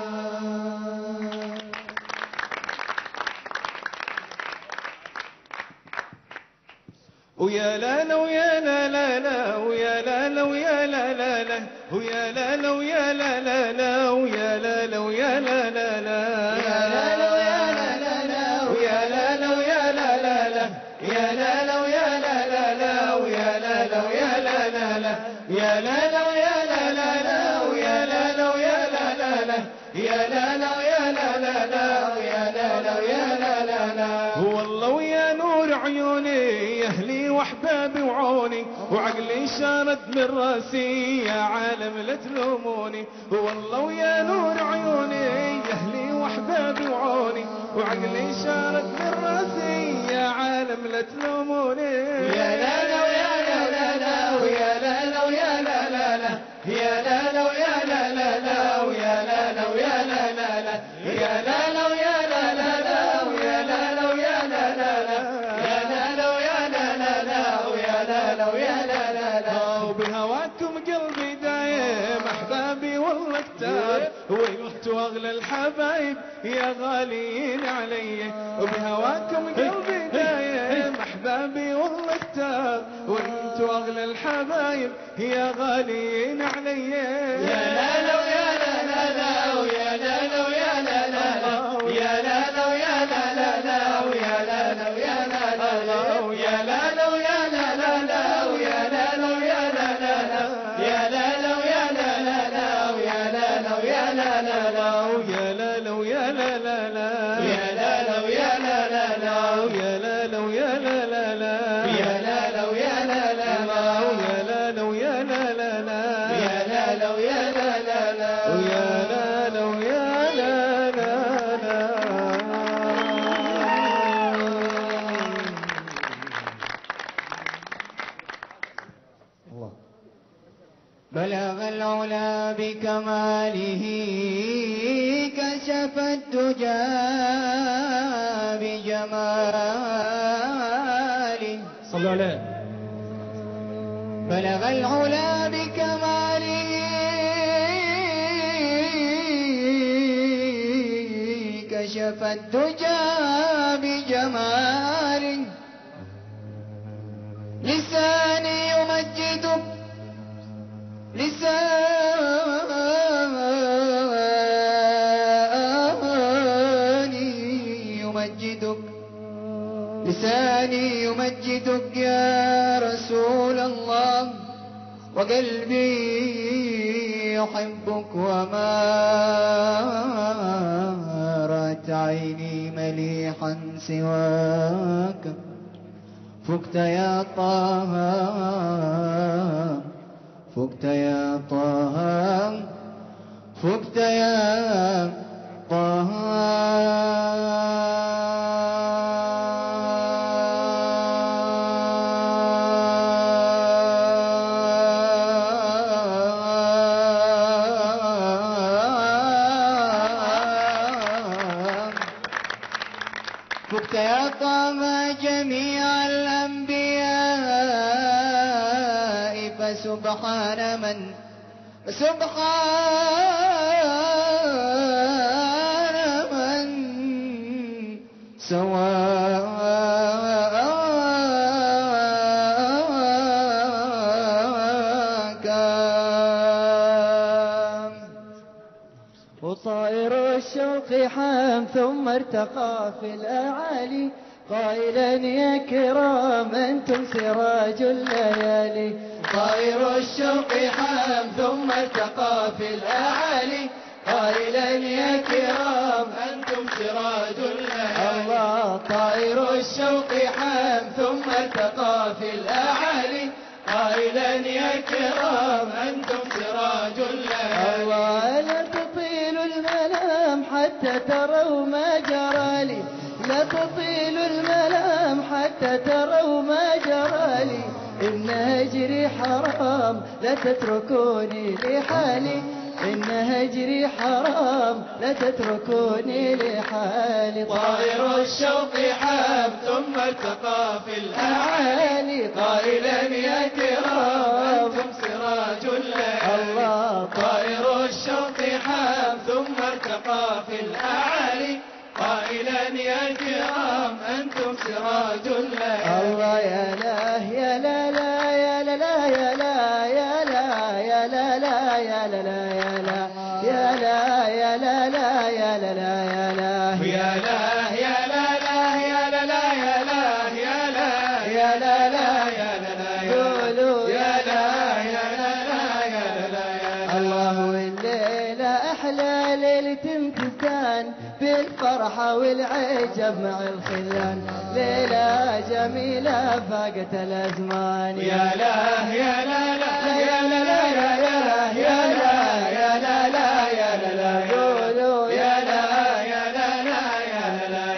ويا لا لا ويا لا لا لا ويا لا لا ويا لا لا لا ويا لا لا ويا لا لا لا ويا لا لا ويا لا لا لا يا لا لا ويا لا لا لا ويا لا لا ويا لا لا لا يا لا لا ويا لا لا لا ويا لا لا ويا لا لا لا يا لا لا ويا لا لا لا ويا لا لا ويا لا لا لا يا لا لا ويا لا لا لا ويا لا لا ويا لا لا لا. والله ويا نور عيوني أهلي وأحبابي وعوني، وعقلي شارد من راسي يا عالم لا تلوموني. والله ويا نور عيوني أهلي وأحبابي وعوني، وعقلي شارد من راسي يا عالم لا تلوموني. يا لا لا ويا لا لا لا ويا لا لا ويا لا لا لا يا لا لا ويا لا لا لا ويا لا لا ويا لا لا لا يا لا لا ويا لا لا لا ويا لا لا ويا لا لا لا يا لا لا ويا لا لا لا ويا لا لا ويا لا لا لا. وبهواكم قلبي دايم أحبابي والله كتار، وانتوا أغلى الحبايب يا غاليين علي. وبهواكم قلبي دايم أحبابي والله كتار، وانتوا أغلى الحبايب يا غاليين علي. يا لا لا ويا لا لا لا ويا لا لا ويا لا لا لا يا لا لا ويا لا لا لا ويا لا لا ويا لا لا لا ويا لا لا ويا لا لا لا ويا لا لا ويا لا لا لا يا لا لا ويا لا لا لا ويا لا لا ويا لا لا لا ويا لا لا ويا لا لا لا يا لا لا ويا لا لا لا ويا لا لا ويا لا لا لا يا لا لا ويا لا لا لا ويا لا لا ويا لا لا لا يا لا لا ويا لا لا لا ويا لا لا ويا لا لا لا. بلغ العلا بكماله، كشف الدجى بجماله. صلوا عليه. بلغ العلا بكماله، كشف الدجى بجماله. لساني يمجدك لساني لساني يمجدك يا رسول الله، وقلبي يحبك وما رأت عيني مليحا سواك. فكت يا طه، فكت يا طه، فكت يا طه. فكت يا طه جميع الأنبياء، فسبحان من سبحان من سواك. وطائر الشوق حام ثم ارتقى في الأعالي، قائلا يا كرام أنتم سراج الليالي. طائر الشوق حام ثم ارتقى في الأعالي، قائلا يا كرام أنتم سراج الليالي. الله طائر الشوق حام ثم ارتقى في الأعالي، قائلا يا كرام أنتم سراج الليالي. الله لا تطيل المنام حتى تروا ما جرى لي، لا تطيل الملام حتى تروا ما جرى لي. إن هجري حرام لا تتركوني لحالي، إن هجري حرام لا تتركوني لحالي. طائر الشوق حام ثم ارتقى في الأعالي، قائلا يا كرام أنتم سراج الليالي. الله طائر الشوق حام ثم ارتقى في الأعالي، قائلا يا كرام أنتم سراج الليالي. الله يا لا يا لا لا يا لا لا يا لا يا لا يا لا لا يا لا لا يا لا يا لا يا لا لا يا لا لا يا لا يا لا يا لا لا يا لا لا يا لا يا لا يا لا لا يا لا لا قولوا يا لا يا لا لا يا لا لا يا لا. الله الليلة أحلى ليلة امتزان بالفرحة والعجب مع الخلان، ليلة جميلة فاقت الأزمان. يا لا يا لا لا يا لا لا يا يا لا يا لا لا يا لا لا قولوا يا لا يا لا لا يا لا لا.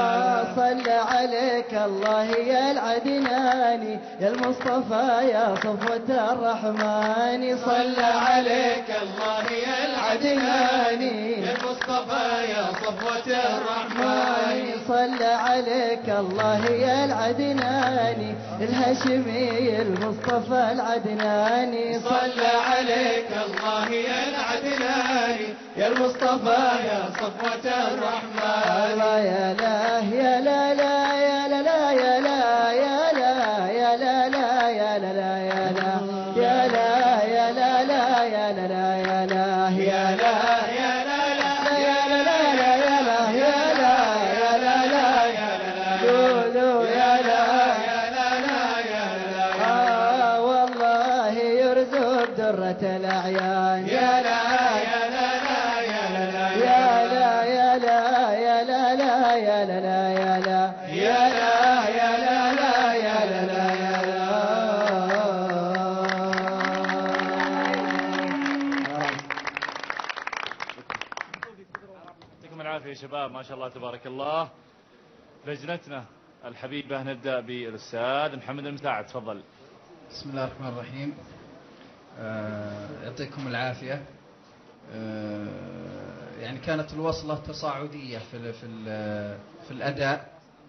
صلى عليك الله يا العدناني يا المصطفى يا صفوة الرحمن. صلى عليك الله يا العدناني يا المصطفى يا صفوة الرحمن. صلى عليك الله يا العدناني الهاشمي المصطفى العدناني. صلى عليك الله يا العدناني يا المصطفى يا صفوة الرحمن. الله يا لا يا لا لا يا لا لا يا لا يا لا يا لا لا يا لا لا يا لا يا لا يا لا لا يا لا لا يا لا يا لا يا لا يا لا لا يا لا يا لا يا لا لا يا لا لا قولوا يا لا يا لا لا يا لا. آه والله يرزق درة الأعيان. يا لا يا لا لا يا لا لا يا لا يا لا يا لا لا يا لا لا يا لا يا لا يا لا لا يا لا لا يا لا. يعطيكم العافية يا شباب، ما شاء الله تبارك الله. لجنتنا الحبيبة نبدأ بالأستاذ محمد المتاع، تفضل. بسم الله الرحمن الرحيم. آه، يعطيكم العافية. آه، يعني كانت الوصلة تصاعدية في ال في ال في الأداء.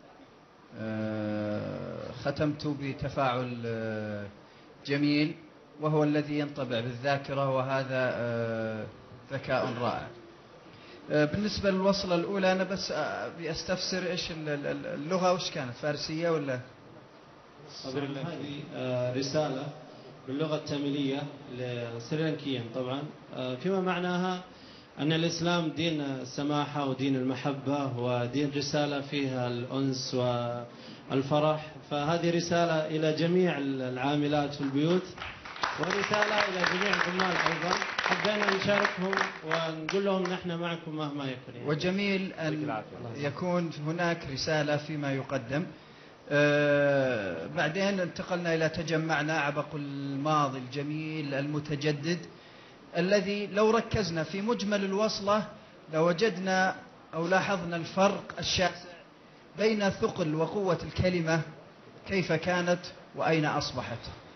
آه، ختمت بتفاعل آه، جميل وهو الذي ينطبع بالذاكرة، وهذا آه، ذكاء رائع. آه، بالنسبة للوصلة الأولى أنا بس أبي أستفسر إيش اللغة، وش كانت فارسية ولا؟ هذه آه، رسالة باللغة التاميلية لسريلانكيين طبعا، آه، فيما معناها أن الإسلام دين السماحة ودين المحبة ودين رسالة فيها الأنس الفرح. فهذه رسالة إلى جميع العاملات في البيوت، ورسالة إلى جميع العمال أيضا، حبينا نشاركهم ونقول لهم نحن معكم مهما يكون يعني. وجميل أن يكون هناك رسالة فيما يقدم. آه بعدين انتقلنا إلى تجمعنا عبق الماضي الجميل المتجدد، الذي لو ركزنا في مجمل الوصلة لوجدنا أو لاحظنا الفرق الشاسع بين ثقل وقوة الكلمة، كيف كانت وأين أصبحت.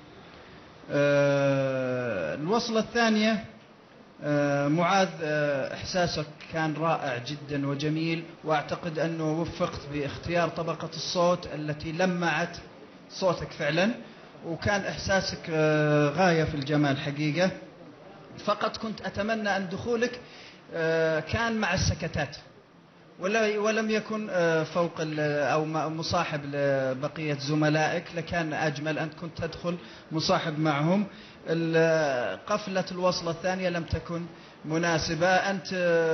آه الوصلة الثانية، آه معاذ، آه إحساسك كان رائع جدا وجميل، وأعتقد أنه وفقت باختيار طبقة الصوت التي لمعت صوتك فعلا، وكان إحساسك آه غاية في الجمال حقيقة. فقط كنت أتمنى أن دخولك آه كان مع السكتات، ولم يكن فوق أو مصاحب لبقية زملائك، لكان أجمل أن كنت تدخل مصاحب معهم. قفلة الوصلة الثانية لم تكن مناسبة، أنت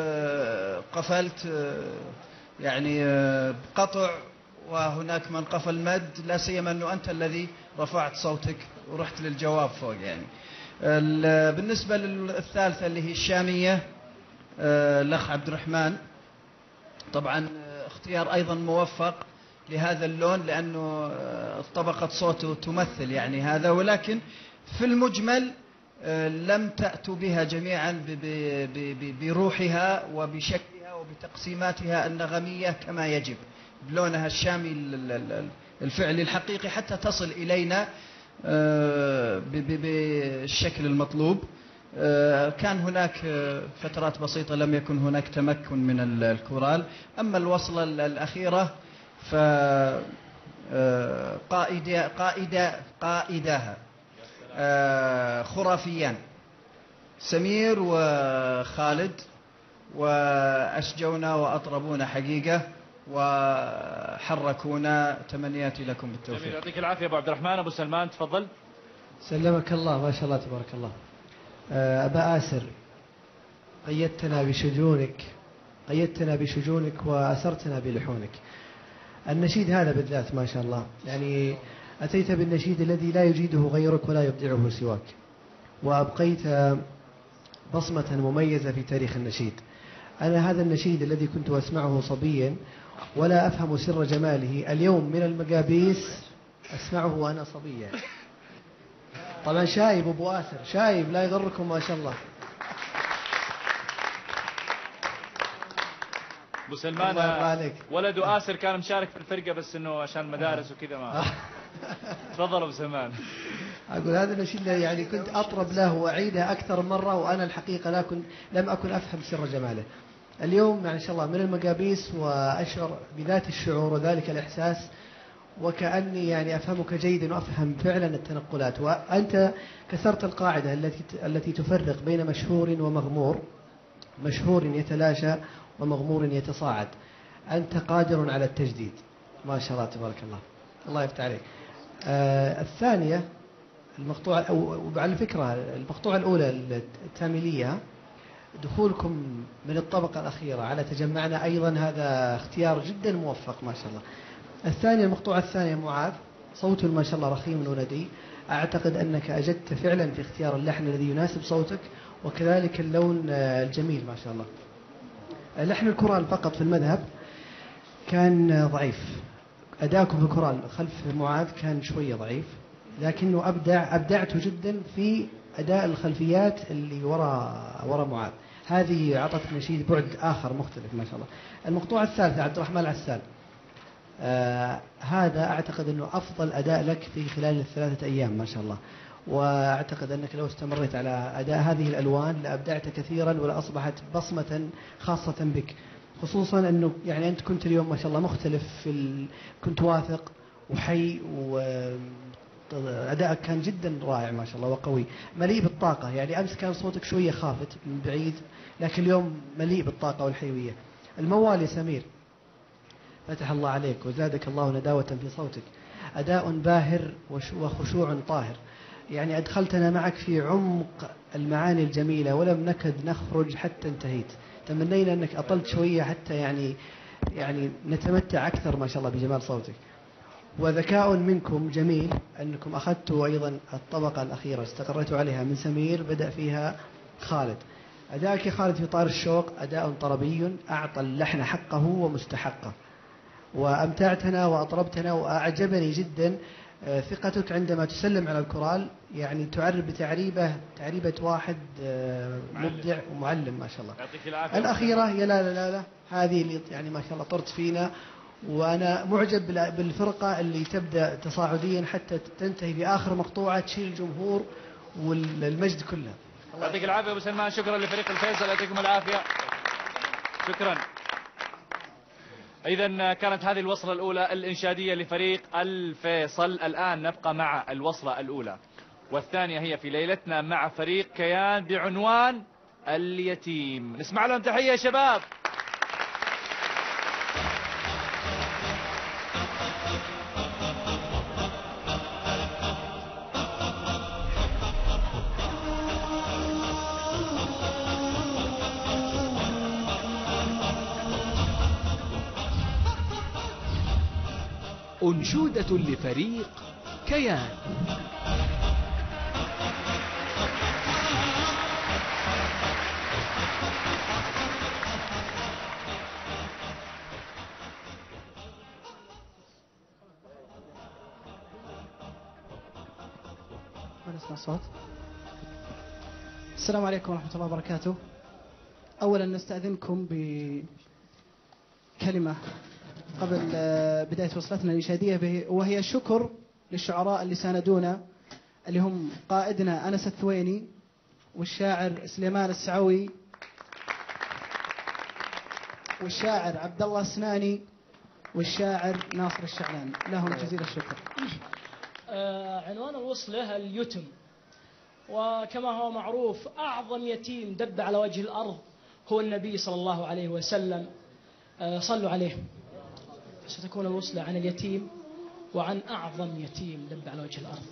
قفلت يعني بقطع، وهناك من قفل مد، لا سيما أنه أنت الذي رفعت صوتك ورحت للجواب فوق يعني. بالنسبة للثالثة اللي هي الشامية، الأخ عبد الرحمن، طبعا اختيار أيضا موفق لهذا اللون، لأنه طبقة صوته تمثل يعني هذا، ولكن في المجمل لم تأتوا بها جميعا بروحها وبشكلها وبتقسيماتها النغمية كما يجب، بلونها الشامي الفعلي الحقيقي، حتى تصل إلينا بالشكل المطلوب. كان هناك فترات بسيطة لم يكن هناك تمكن من الكورال. أما الوصلة الأخيرة ف قائدة قائدة قائداها خرافيان سمير وخالد، وأشجونا وأطربونا حقيقة وحركونا. تمنياتي لكم بالتوفيق. يعطيك العافية أبو عبد الرحمن. أبو سلمان تفضل. سلمك الله، ما شاء الله تبارك الله. أبا آسر، قيدتنا بشجونك قيدتنا بشجونك وأسرتنا بلحونك. النشيد هذا بالذات ما شاء الله، يعني أتيت بالنشيد الذي لا يجيده غيرك ولا يبدعه سواك، وأبقيت بصمة مميزة في تاريخ النشيد. أنا هذا النشيد الذي كنت أسمعه صبيا ولا أفهم سر جماله، اليوم من المقابيس أسمعه وأنا صبيا. طبعا شايب أبو آسر، شايب لا يضركم ما شاء الله. أبو سلمان، ولد آسر كان مشارك في الفرقة، بس إنه عشان المدارس وكذا ما. تفضل أبو سلمان. أقول هذا النشيد يعني كنت أطرب له وأعيده أكثر مرة، وأنا الحقيقة لا كنت لم أكن أفهم سر جماله. اليوم يعني إن شاء الله من المقابيس، وأشعر بذات الشعور وذلك الإحساس، وكأني يعني أفهمك جيدا وأفهم فعلا التنقلات. وأنت كسرت القاعدة التي التي تفرق بين مشهور ومغمور، مشهور يتلاشى ومغمور يتصاعد. أنت قادر على التجديد ما شاء الله تبارك الله، الله يفتح عليك. آه الثانية المقطوعة، وعلى فكرة المقطوعة الأولى التاميلية، دخولكم من الطبقة الأخيرة على تجمعنا أيضا هذا اختيار جدا موفق ما شاء الله. الثانية المقطوعة الثانية معاذ، صوت ما شاء الله رخيم وندي، أعتقد أنك أجدت فعلا في اختيار اللحن الذي يناسب صوتك، وكذلك اللون الجميل ما شاء الله. لحن الكورال فقط في المذهب كان ضعيف، أداءكم في الكورال خلف معاذ كان شوية ضعيف، لكنه أبدع أبدعته جدا في أداء الخلفيات اللي وراء وراء معاذ. هذه أعطت النشيد بعد آخر مختلف ما شاء الله. المقطوعة الثالثة عبد الرحمن العسال، آه هذا أعتقد أنه أفضل أداء لك في خلال الثلاثة أيام ما شاء الله، وأعتقد أنك لو استمريت على أداء هذه الألوان لأبدعت كثيرا ولأصبحت بصمة خاصة بك، خصوصا أنه يعني أنت كنت اليوم ما شاء الله مختلف في ال... كنت واثق وحي، وأداءك كان جدا رائع ما شاء الله وقوي، مليء بالطاقة. يعني أمس كان صوتك شوية خافت من بعيد، لكن اليوم مليء بالطاقة والحيوية. الموال يا سمير، فتح الله عليك وزادك الله نداوة في صوتك، أداء باهر وخشوع طاهر، يعني أدخلتنا معك في عمق المعاني الجميلة ولم نكد نخرج حتى انتهيت. تمنينا أنك أطلت شوية حتى يعني يعني نتمتع أكثر ما شاء الله بجمال صوتك. وذكاء منكم جميل أنكم أخذتوا أيضا الطبقة الأخيرة استقريتوا عليها من سمير، بدأ فيها خالد. أداءك يا خالد في طار الشوق أداء طربي أعطى اللحن حقه ومستحقه، وأمتعتنا وأطربتنا، وأعجبني جدا ثقتك عندما تسلم على الكورال، يعني تعرب بتعريبة تعريبة واحد مبدع ومعلم ما شاء الله. يعطيك العافية. الأخيرة يا لا لا لا, لا هذه اللي يعني ما شاء الله طرت فينا، وأنا معجب بالفرقة اللي تبدأ تصاعديا حتى تنتهي بآخر مقطوعة تشيل الجمهور والمجد كله. يعطيك العافية أبو سلمان، شكرا لفريق الفيصل، يعطيكم العافية. شكرا. إذا كانت هذه الوصلة الأولى الإنشادية لفريق الفيصل. الآن نبقى مع الوصلة الأولى، والثانية هي في ليلتنا مع فريق كيان بعنوان اليتيم. نسمع لهم تحية يا شباب. أنشودة لفريق كيان. نسمع الصوت. السلام عليكم ورحمة الله وبركاته. أولا نستأذنكم بكلمة قبل بداية وصلتنا الإنشادية، وهي شكر للشعراء اللي ساندونا، اللي هم قائدنا أنس الثويني والشاعر سليمان السعوي والشاعر عبد الله السناني والشاعر ناصر الشعلان، لهم جزيل الشكر. عنوان الوصلة اليتم، وكما هو معروف أعظم يتيم دب على وجه الأرض هو النبي صلى الله عليه وسلم. صلوا عليه. ستكون الوصلة عن اليتيم وعن أعظم يتيم دب على وجه الأرض.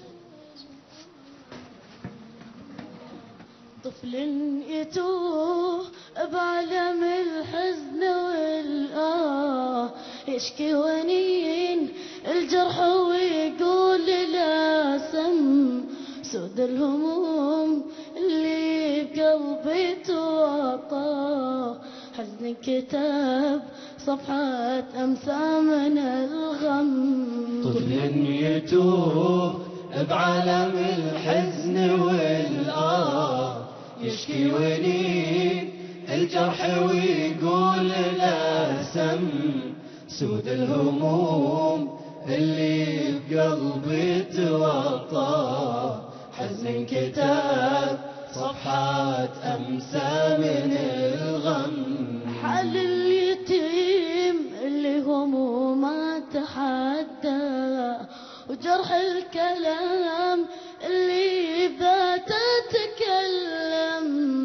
طفل يتوه بعالم الحزن والآه، يشكي ونين الجرح ويقول لا سم، سود الهموم اللي بقلبي توقاه، حزن كتاب صفحات أمسى من الغم. طفل يتوه بعالم الحزن والآه، يشكي ونين الجرح ويقول لا سم، سود الهموم اللي بقلبي توطاه، حزن كتاب صفحات أمسى من الغم. حال اليتيم اللي همومه تحدى، وجرح الكلام اللي بات تتكلم،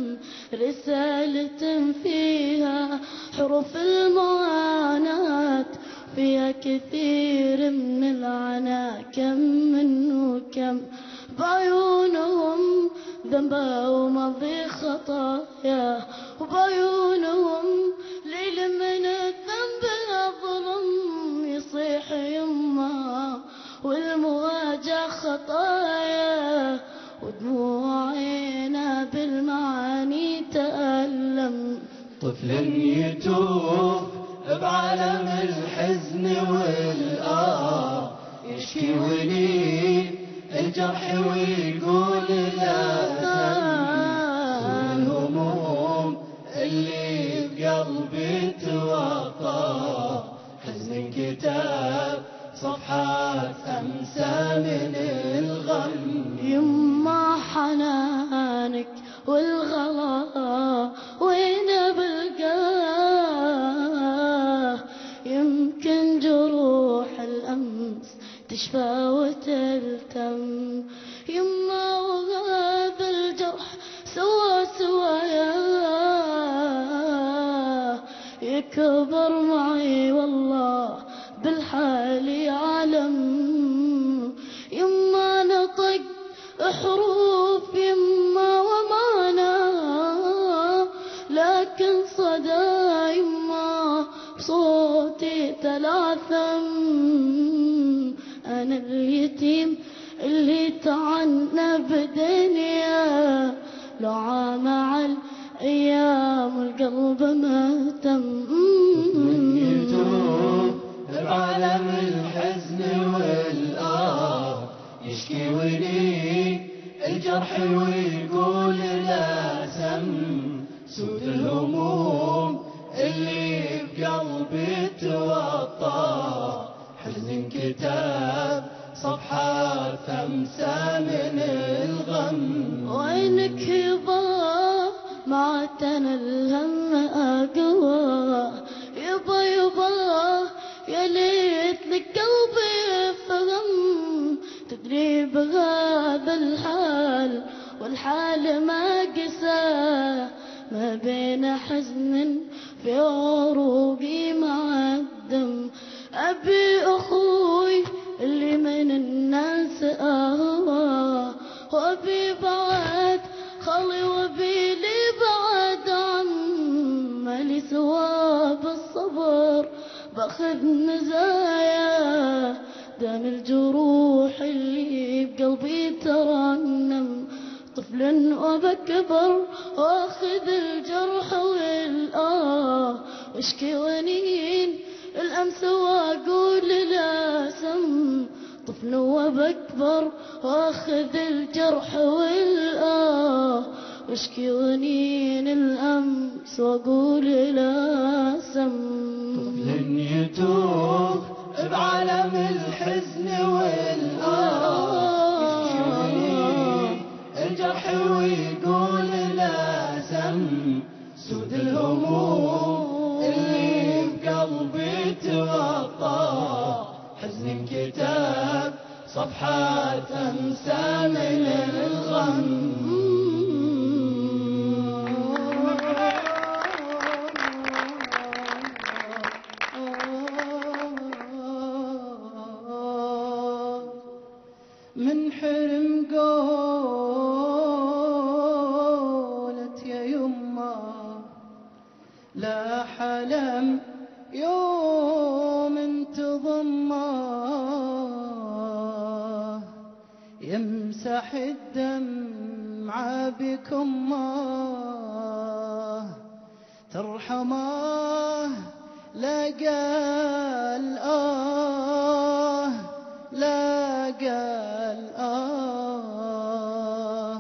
رسالة فيها حروف المعاناة، فيها كثير من العنا، كم منه كم بعيونهم ذنبه ومضي خطايا، وبعيونهم ليل من الذنب ظلم، يصيح يما والمواجع خطايا، ودموع عينا بالمعاني تألم. طفل يتوه بعالم الحزن والآه، يشكي ونين الجرح ويقول لا سم، الهموم اللي بقلبي توقاه، حزن كتاب صفحات أمسى من الغم. يما حنانك والغلا وين بلقاه، يمكن جروح الأمس تشفى وتلتم، يما وهذا الجرح سوا سواياه، يكبر معي والله بالحال يعلم. يما نطق حروف يما ومانا، لكن صدى يما بصوتي تلعثم، اليتيم اللي تعنى بدنيا، لو عام على الأيام والقلب ما تم. يتوب بعالم الحزن والآه، يشكي ولي الجرح ويقول لا سم، سود الهموم اللي بقلبي توطى، حزن كتاب صفحات خمسة من الغم. وينك يبا ما تنى الهم أقوى، يبا يبا يا ليت لك قلبي يفهم، تدري بهذا الحال والحال ما قسى، ما بين حزن في عروقي مع الدم. أبي أخوي اللي من الناس أهوى، وأبي بعد خلي وأبي لي بعد عم، لي ثواب الصبر باخذ مزايا، دام الجروح اللي بقلبي ترنم، طفل وبكبر واخذ الجرح والآه، واشكي ونين الأمس واقول لا سم، طفل وبكبر واخذ الجرح والآه، واشكي ونين الأمس واقول لا سم. طفل يتوب بعالم الحزن والآه، يشكي الجرح ويقول لا سم، سود الهموم اللي بقلبي توطى، حزن كتاب صفحات أمسى من الغم. من حرم قولت يا يما لا حلم يوم تضمه، يمسح الدمع بكمه، ترحمه لا قال آه لا قال آه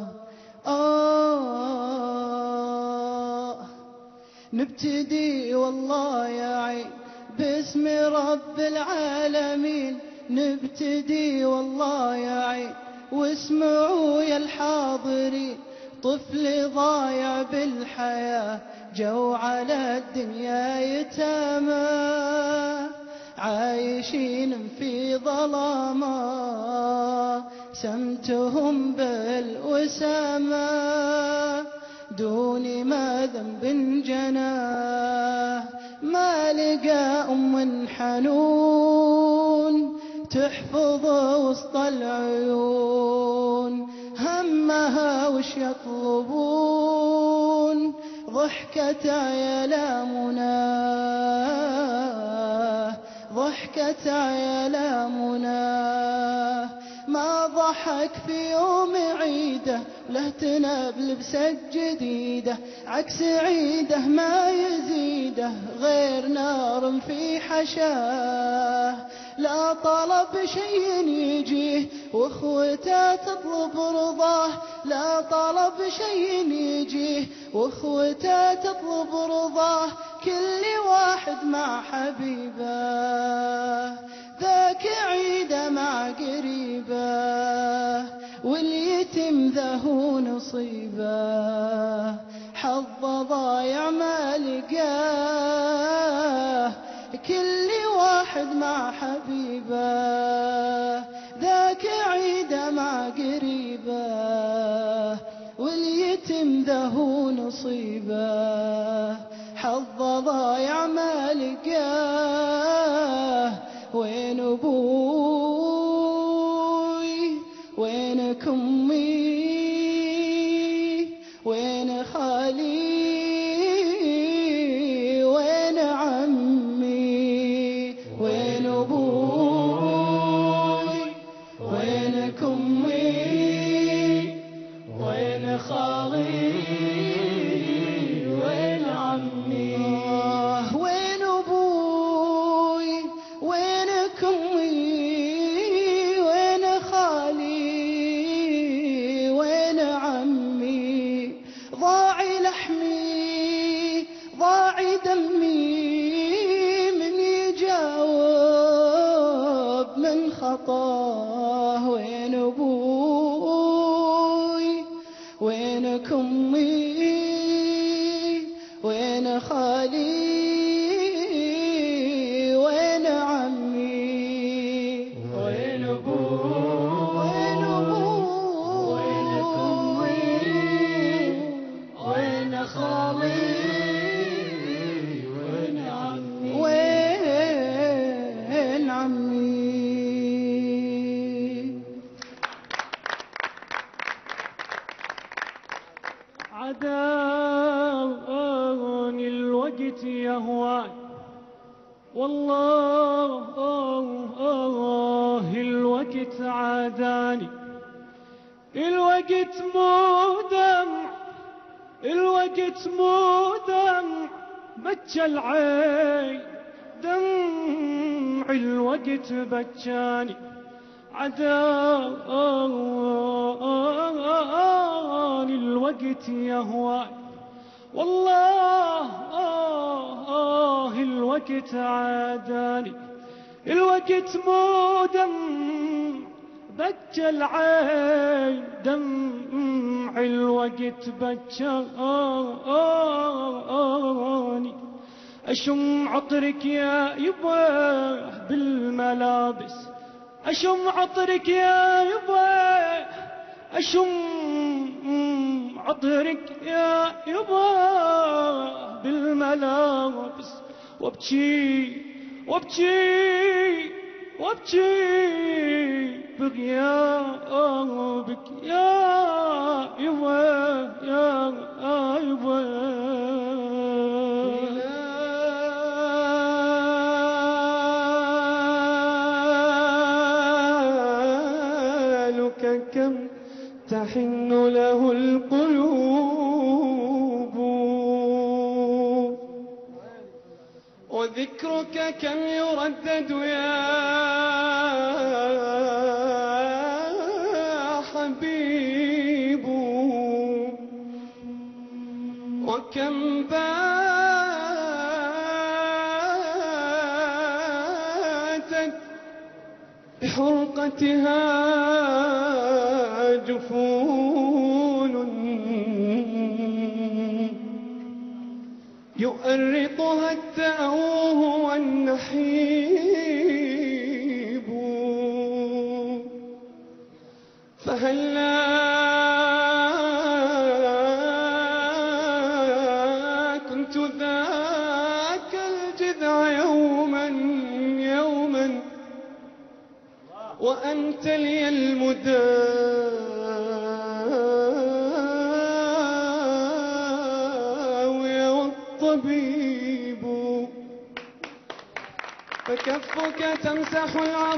آه. نبتدي والله يا عين باسم رب العالمين، نبتدي والله يا عين واسمعوا يا الحاضرين، طفل ضايع بالحياة جو على الدنيا يتامى، عايشين في ظلامة سمتهم بالوسامة، دون ما ذنب جناه، ما لقى أم حنون تحفظ وسط العيون، همها وش يطلبون ضحكة عيال مناه، ضحكة عيال مناه، ما ضحك في يوم عيده له تناب لبسة جديدة، عكس عيده ما يزيده غير نار في حشاه، لا طلب شيء يجيه واخوته تطلب رضاه، لا طلب شيء يجيه واخوته تطلب رضاه، كل واحد مع حبيبه ذاك عيده مع قريبه، واليتم ذا هو نصيبه، حظ ضايع ما لقاه، كل واحد مع حبيبه ذاك عيده مع قريبه، واليتم ذا هو نصيبه، حظ ضايع ما لقاه. وين ابوي وينك امي وين خالي وين عمي، وين ابوي طه وين أبوي وينك أمي وين خالي وين عمي وين أبوي وين أبوي وينك أمي وين خالي وين عمي وين عمي. عداني الوقت يهواي والله الوقت عاداني الوقت مو دمع الوقت مو دمع بكى العين دمع الوقت بكاني عداني الوقت يهواي والله الوقت عاداني الوقت مو دم بكى العين دمع الوقت بكاني أشم عطرك يا يبا بالملابس أشم عطرك يا يبا أشم عطرك يا يبا بالملابس وابكي وابكي وابكي بغيابك يا يبا يا يبا. كم تحن له القلوب وذكرك كم يردد يا حبيب وكم باتت بحرقتها جفون يؤرقها التأوه والنحيب فهلا كنت ذاك الجذع يوما يوما وأنت لي المداوي والطبيب فكفك تمسح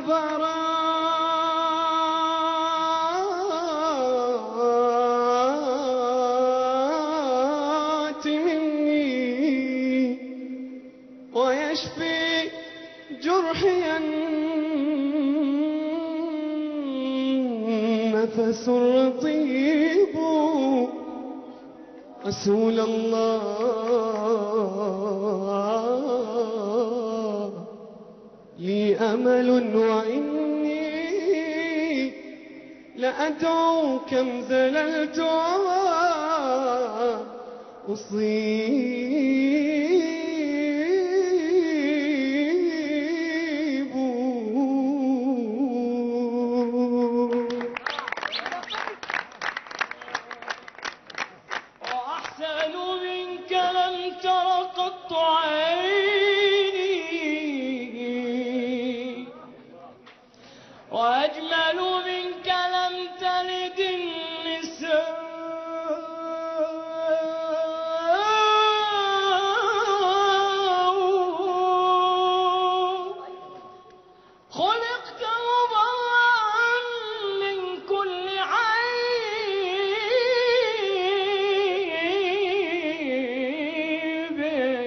العبرات مني ويشفي جرحي نفس الرطيب رسول الله لي أمل وإني لأدعو كم زللت أصيب. وأحسن منك لم تر قط عيني وأجمل منك لم تلد النساء خلقت مبرأ من كل عيب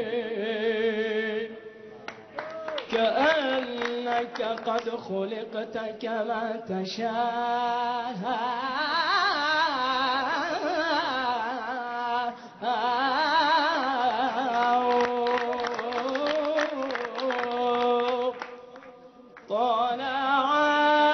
كأنك قد خلقت كما تشاء طلع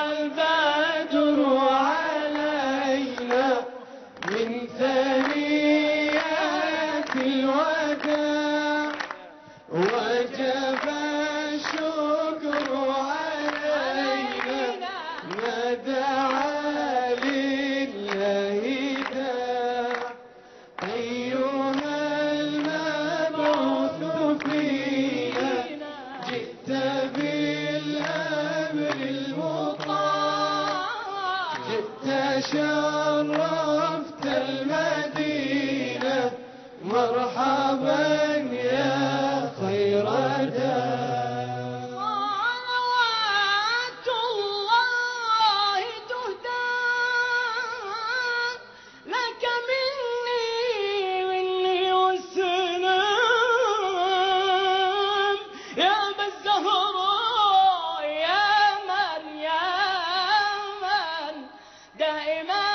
الزهراء يا من يا من دائما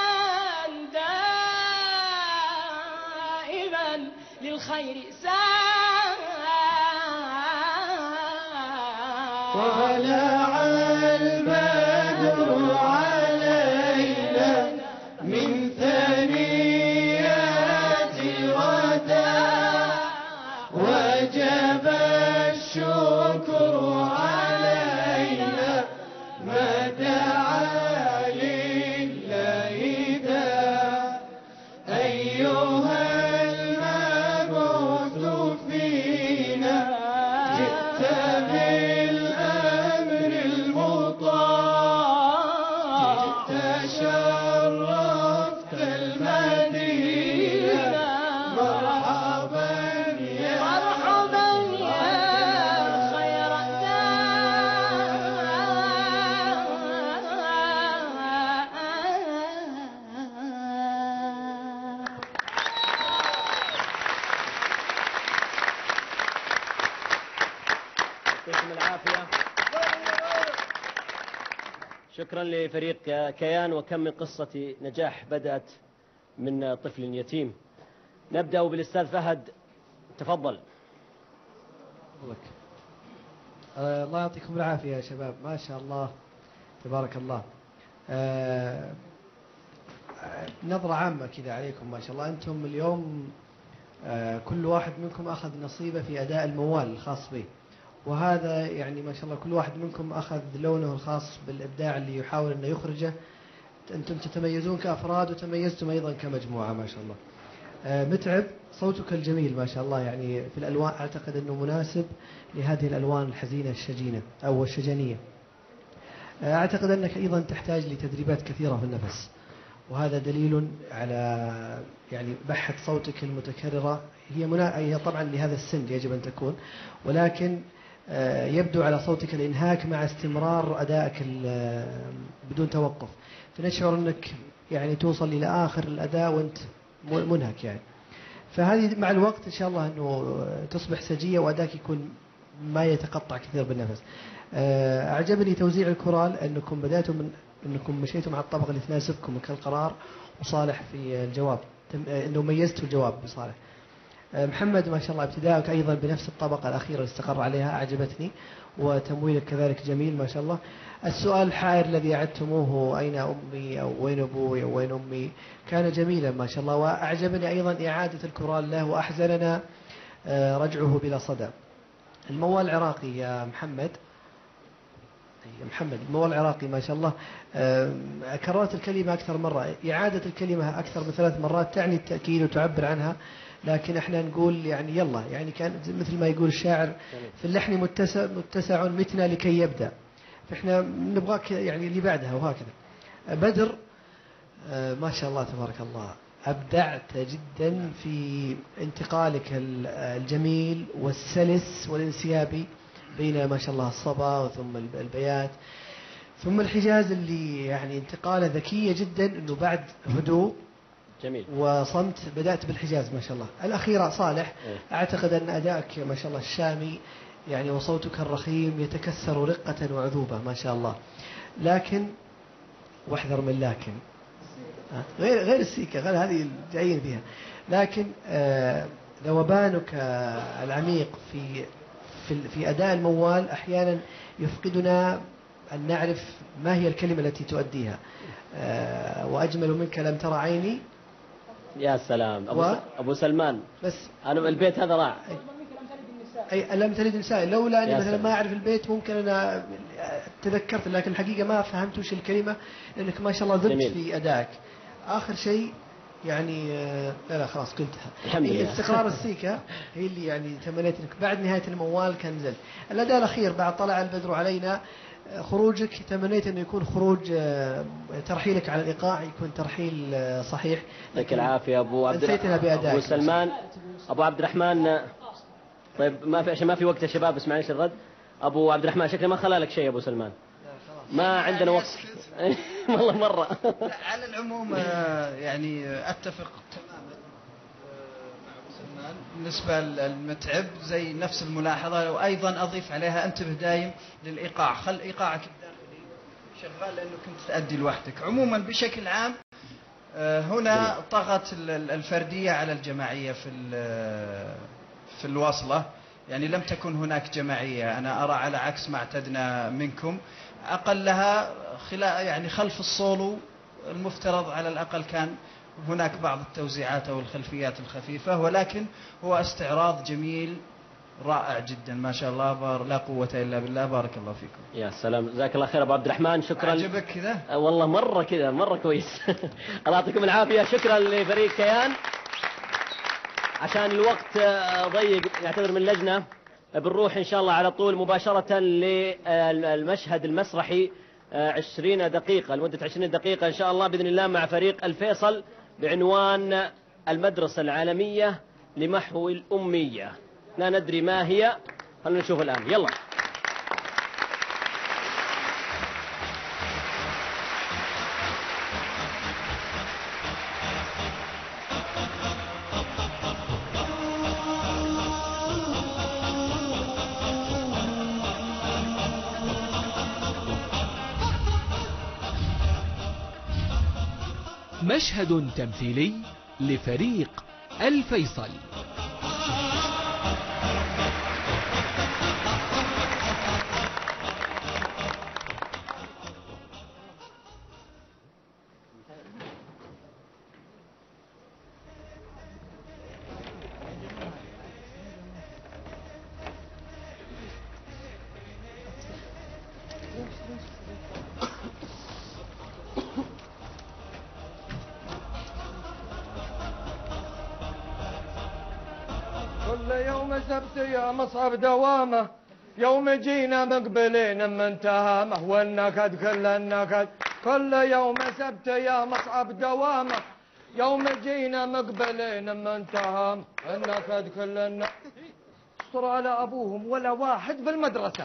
دائما للخير ساعة طلع البدر علينا من ثنيات الوداع وجب الشكر علينا ما دعا لله داع أيها المبعوث فينا جئت بالأمر المطاع جئت شرفت المدينة مرحبا يا مرحبا يا خير يعطيكم العافية. شكرا لفريق كيان. وكم من قصة نجاح بدأت من طفل يتيم. نبدأ بالأستاذ فهد، تفضل. آه، الله يعطيكم العافية يا شباب، ما شاء الله تبارك الله. آه، آه، نظرة عامة كذا عليكم، ما شاء الله أنتم اليوم آه، كل واحد منكم أخذ نصيبه في أداء الموال الخاص به، وهذا يعني ما شاء الله كل واحد منكم أخذ لونه الخاص بالإبداع اللي يحاول أنه يخرجه. أنتم تتميزون كأفراد وتميزتم أيضا كمجموعة ما شاء الله. آه، متعب، صوتك الجميل ما شاء الله، يعني في الألوان أعتقد أنه مناسب لهذه الألوان الحزينة الشجينة أو الشجنية. آه، أعتقد أنك أيضا تحتاج لتدريبات كثيرة في النفس، وهذا دليل على يعني بحة صوتك المتكررة. هي منا... هي طبعا لهذا السن يجب أن تكون، ولكن آه، يبدو على صوتك الإنهاك مع استمرار أدائك بدون توقف، فنشعر أنك يعني توصل إلى آخر الأداء وأنت منهك يعني. فهذه مع الوقت إن شاء الله أنه تصبح سجية وأداك يكون ما يتقطع كثير بالنفس. أعجبني توزيع الكورال، أنكم بدأتم من أنكم مشيتم على الطبقة اللي تناسبكم كالقرار وصالح في الجواب، أنه ميزتوا الجواب بصالح. محمد ما شاء الله ابتداءك أيضا بنفس الطبقة الأخيرة اللي استقر عليها أعجبتني، وتمويلك كذلك جميل ما شاء الله. السؤال الحائر الذي أعدتموه أين أمي أو وين أبوي أو وين أمي كان جميلا ما شاء الله، وأعجبني أيضا إعادة الكورال له، وأحزننا رجعه بلا صدى. الموال العراقي يا محمد، يا محمد الموال العراقي ما شاء الله، كررت الكلمة أكثر مرة، إعادة الكلمة أكثر من ثلاث مرات تعني التأكيد وتعبر عنها، لكن احنا نقول يعني يلا، يعني كان مثل ما يقول الشاعر في اللحن متسع متسع متنا لكي يبدأ، فاحنا نبغاك يعني اللي بعدها وهكذا. بدر ما شاء الله تبارك الله، أبدعت جدا في انتقالك الجميل والسلس والانسيابي بين ما شاء الله الصبا ثم البيات ثم الحجاز، اللي يعني انتقاله ذكية جدا، انه بعد هدوء جميل وصمت بدأت بالحجاز ما شاء الله. الأخيرة صالح، أعتقد أن أدائك ما شاء الله الشامي يعني وصوتك الرخيم يتكسر رقة وعذوبة ما شاء الله، لكن واحذر من لكن غير غير السيكة، غير هذه جايين بها، لكن آه ذوبانك آه العميق في في في أداء الموال أحيانا يفقدنا أن نعرف ما هي الكلمة التي تؤديها. آه وأجمل منك لم ترى عيني. يا سلام أبو, و... أبو سلمان، بس أنا البيت هذا راع. أي لم تلد النساء، لولا أني مثلا ما أعرف البيت ممكن أنا تذكرت، لكن الحقيقة ما فهمت وش الكلمة، لأنك ما شاء الله ذبت في أدائك. آخر شيء يعني لا لا خلاص قلتها، الحمد لله. استقرار السيكة هي اللي يعني تمنيت انك بعد نهاية الموال كان نزلت. الأداء الأخير بعد طلع البدر علينا، خروجك تمنيت انه يكون خروج ترحيلك على الإيقاع يكون ترحيل صحيح. يعطيك العافية أبو عبد الرحمن. أبو سلمان، أبو عبد الرحمن. طيب ما في عشان ما في وقت يا شباب، بس معلش الرد. أبو عبد الرحمن شكله ما خلالك شيء أبو سلمان، ما عندنا وقت والله مرة. على العموم يعني أتفق تماما مع أبو سلمان. بالنسبة للمتعب زي نفس الملاحظة، وأيضا أضيف عليها انتبه دايم للإيقاع، خل إيقاعك الداخلي شغال لأنه كنت تأدي لوحدك. عموما بشكل عام هنا طغت الفردية على الجماعية في في الوصلة، يعني لم تكن هناك جماعية. أنا أرى على عكس ما اعتدنا منكم، أقلها خلا يعني خلف الصولو المفترض على الأقل كان هناك بعض التوزيعات أو الخلفيات الخفيفة، ولكن هو استعراض جميل رائع جدا ما شاء الله، بار لا قوة إلا بالله. بارك الله فيكم. يا سلام، جزاك الله خير أبو عبد الرحمن. شكرا. عجبك كذا؟ أه والله مرة كذا مرة كويس. الله يعطيكم العافية. شكرا لفريق كيان. عشان الوقت ضيق نعتذر من اللجنة، بنروح إن شاء الله على طول مباشرة للمشهد المسرحي عشرين دقيقة لمدة عشرين دقيقة إن شاء الله بإذن الله مع فريق الفيصل بعنوان المدرسة العالمية لمحو الأمية. لا ندري ما هي، خلونا نشوف الآن. يلا. مشهد تمثيلي لفريق الفيصل. كل يوم سبت يا مصعب دوامه، يوم جينا مقبلين ما انتهى مهو النكد كل النكد. كل يوم سبت يا مصعب دوامه، يوم جينا مقبلين ما انتهى النكد كل النكد. استر على ابوهم ولا واحد بالمدرسه.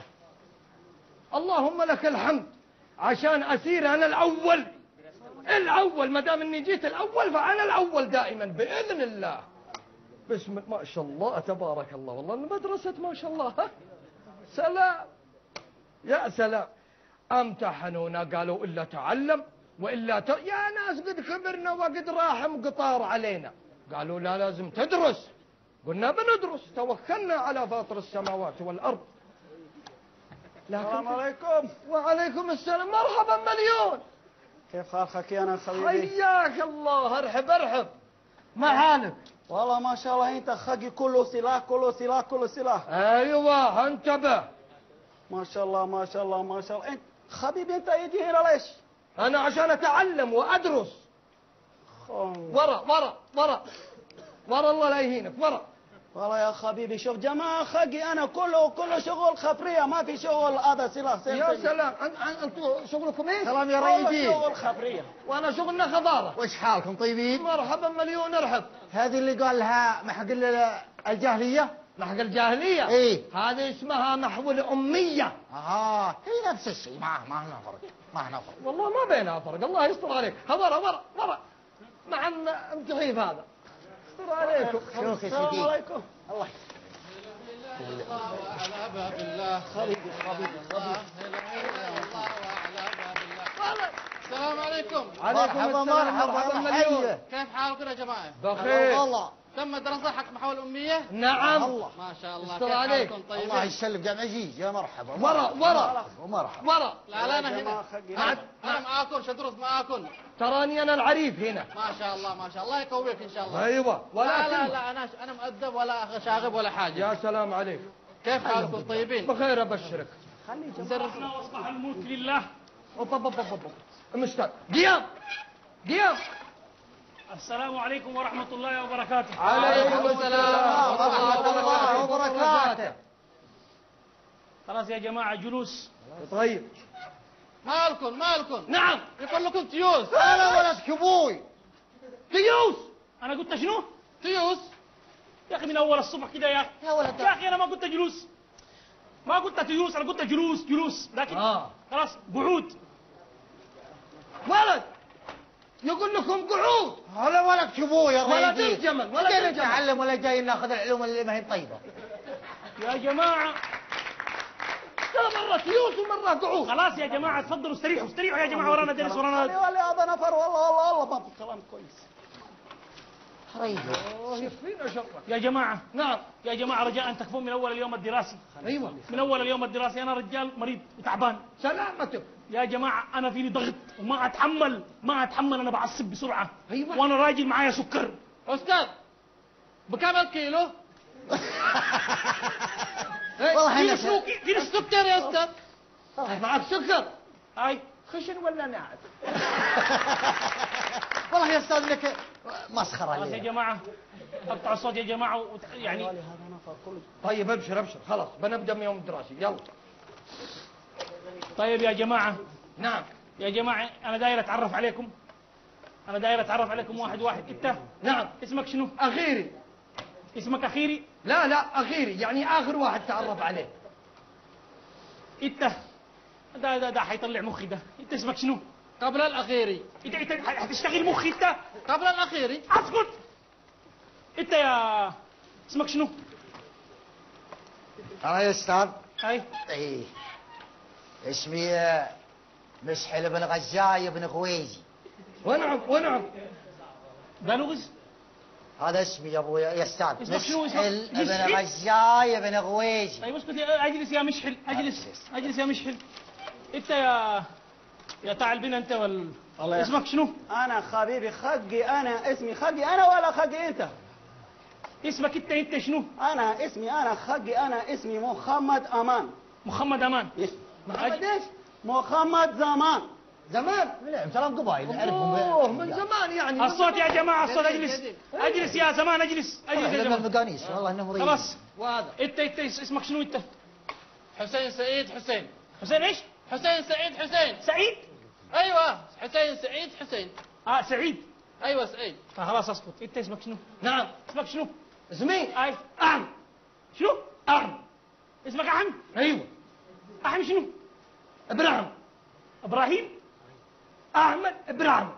اللهم لك الحمد عشان اسير انا الاول الاول، ما دام اني جيت الاول فانا الاول دائما باذن الله. بسم ما شاء الله تبارك الله، والله المدرسة ما شاء الله. ها سلام يا سلام. امتحنونا قالوا الا تعلم والا ت... يا ناس قد كبرنا وقد راح قطار علينا، قالوا لا لازم تدرس. قلنا بندرس، توكلنا على فاطر السماوات والارض. السلام عليكم. وعليكم السلام. مرحبا مليون. كيف حالك يا انا حبيبي؟ حياك الله. ارحب ارحب. ما حالك؟ والله ما شاء الله انت خقي كله سلاح كله سلاح كله سلاح. ايوه انتبه. ما شاء الله ما شاء الله ما شاء الله. انت حبيبي انت يجي هنا ليش؟ انا عشان اتعلم وادرس. ورا ورا ورا ورا الله لا يهينك ورا. والله يا حبيبي شوف جماعه خقي انا كله كله شغل خبريه، ما في شغل هذا سلاح. يا سلام. انتم شغلكم ايه؟ سلام يا ريدي. شغل خبريه وانا شغلنا خضاره. وش حالكم طيبين؟ مرحبا مليون ارحب. هذه اللي قال لها محق الجاهليه؟ محق الجاهليه؟ ايه هذه اسمها محو الاميه. اه هي نفس الشيء، ما ما لنا فرق ما لنا فرق. والله ما بينها فرق. الله يستر عليك. ورا ورا ورا مع التحيف هذا. يستر عليكم. السلام عليكم. الله على باب الله. حبيبي حبيبي حبيبي. السلام عليكم. عليكم السلام. مرحبا مرحبا. كيف حالكم يا جماعه؟ بخير والله. تم الدراسه حق محو الاميه؟ نعم. الله ما شاء الله. استر عليك. الله يسلم جميع عزيز. يا مرحبا. ورا ورا ومرحبا. ورا. لا لا انا هنا. انا معاكم شدرس معاكم. تراني انا العريف هنا. ما شاء الله ما شاء الله يقويك ان شاء الله. ايوه. لا لا لا انا انا مؤدب ولا شاغب ولا حاجه. يا سلام عليك. كيف حالكم طيبين؟ بخير ابشرك. خلي جماعه واصبح الملك لله. اوب اوب اوب اوب. مستر قيام قيام. السلام عليكم ورحمة الله وبركاته. عليكم السلام ورحمة الله وبركاته. خلاص يا جماعة جلوس. طيب. مالكم مالكم؟ نعم. يقول لكم تيوس. أنا ولد كبوي. تيوس. أنا قلت شنو؟ تيوس. يا أخي من أول الصبح كده يا أخي. يا ولد. يا أخي أنا ما قلت جلوس. ما قلت تيوس، أنا قلت جلوس جلوس، لكن آه. خلاص قعود. ولد يقول لكم قعود. هلا ولا تشوفوه يا ولا ريدي. ترجمن ولا جايين ترجمن. نتعلم ولا جايين ناخذ العلوم اللي ما هي طيبه. يا جماعة مرة تيوس ومرة قعود. خلاص يا جماعة تفضلوا استريحوا استريحوا يا جماعة، ورانا درس ورانا. ولا هذا نفر والله والله والله ما في كلام كويس. يكفينا شرك. يا جماعة نعم يا جماعة رجاء أن تكفون من أول اليوم الدراسي. ايوه من أول اليوم الدراسي أنا رجال مريض وتعبان. سلامتك. يا جماعة أنا فيني ضغط وما أتحمل ما أتحمل، أنا بعصب بسرعة. أيوة. وأنا راجل معايا سكر. أستاذ بكم الكيلو؟ والله فيني سكر فيني السكر يا أستاذ. معك سكر؟ هاي خشن ولا ناعم؟ والله يا استاذ لك مسخره خلاص يا لي. جماعة اقطعوا الصوت يا جماعة وت... يعني طيب ابشر ابشر خلاص بنبدا من يوم الدراسي يلا. طيب يا جماعة. نعم يا جماعة أنا داير أتعرف عليكم. أنا داير أتعرف عليكم واحد واحد. أنت نعم اسمك شنو؟ أخيري. اسمك أخيري؟ لا لا أخيري يعني آخر واحد تعرف عليه. أنت ده ده ده حيطلع مخي ده. أنت اسمك شنو؟ قبل الأخيري. أنت أنت حتشتغل مخي أنت؟ قبل الأخيري. اسكت. أنت يا اسمك شنو؟ انا يا استاذ. أي ايه اسمي مسحل بن غزاي بن غويزي. ونعم ونعم. ده لغز؟ هذا اسمي يا ابويا يا استاذ. اسمك شنو مسحل اسمك؟ بن غزاي بن غويزي. طيب اسكت يا اجلس يا مشحل اجلس اجلس يا مشحل. انت يا يا تاع البنا انت وال الله اسمك شنو؟ انا حبيبي خقي، انا اسمي خقي انا ولا خقي انت؟ اسمك انت انت شنو؟ انا اسمي انا خقي، انا اسمي محمد امان. محمد امان. محمد ايش؟ محمد زمان. زمان؟ نعم سلام قبائل اوه من زمان يعني. الصوت يا جماعة الصوت. اجلس اجلس يا زمان اجلس اجلس يا جماعة. المقانيس والله انه مريض. خلاص وهذا انت انت اسمك شنو انت؟ حسين سعيد حسين. حسين ايش؟ حسين سعيد حسين. سعيد؟ ايوه حسين سعيد حسين. اه سعيد. ايوه سعيد. آه خلاص اسكت. انت اسمك شنو؟ نعم. اسمك شنو؟ اسمي اي أعم. شنو؟ أعم. اسمك احم؟ ايوه. احم شنو؟ ابراهيم. ابراهيم؟ احمد ابراهيم.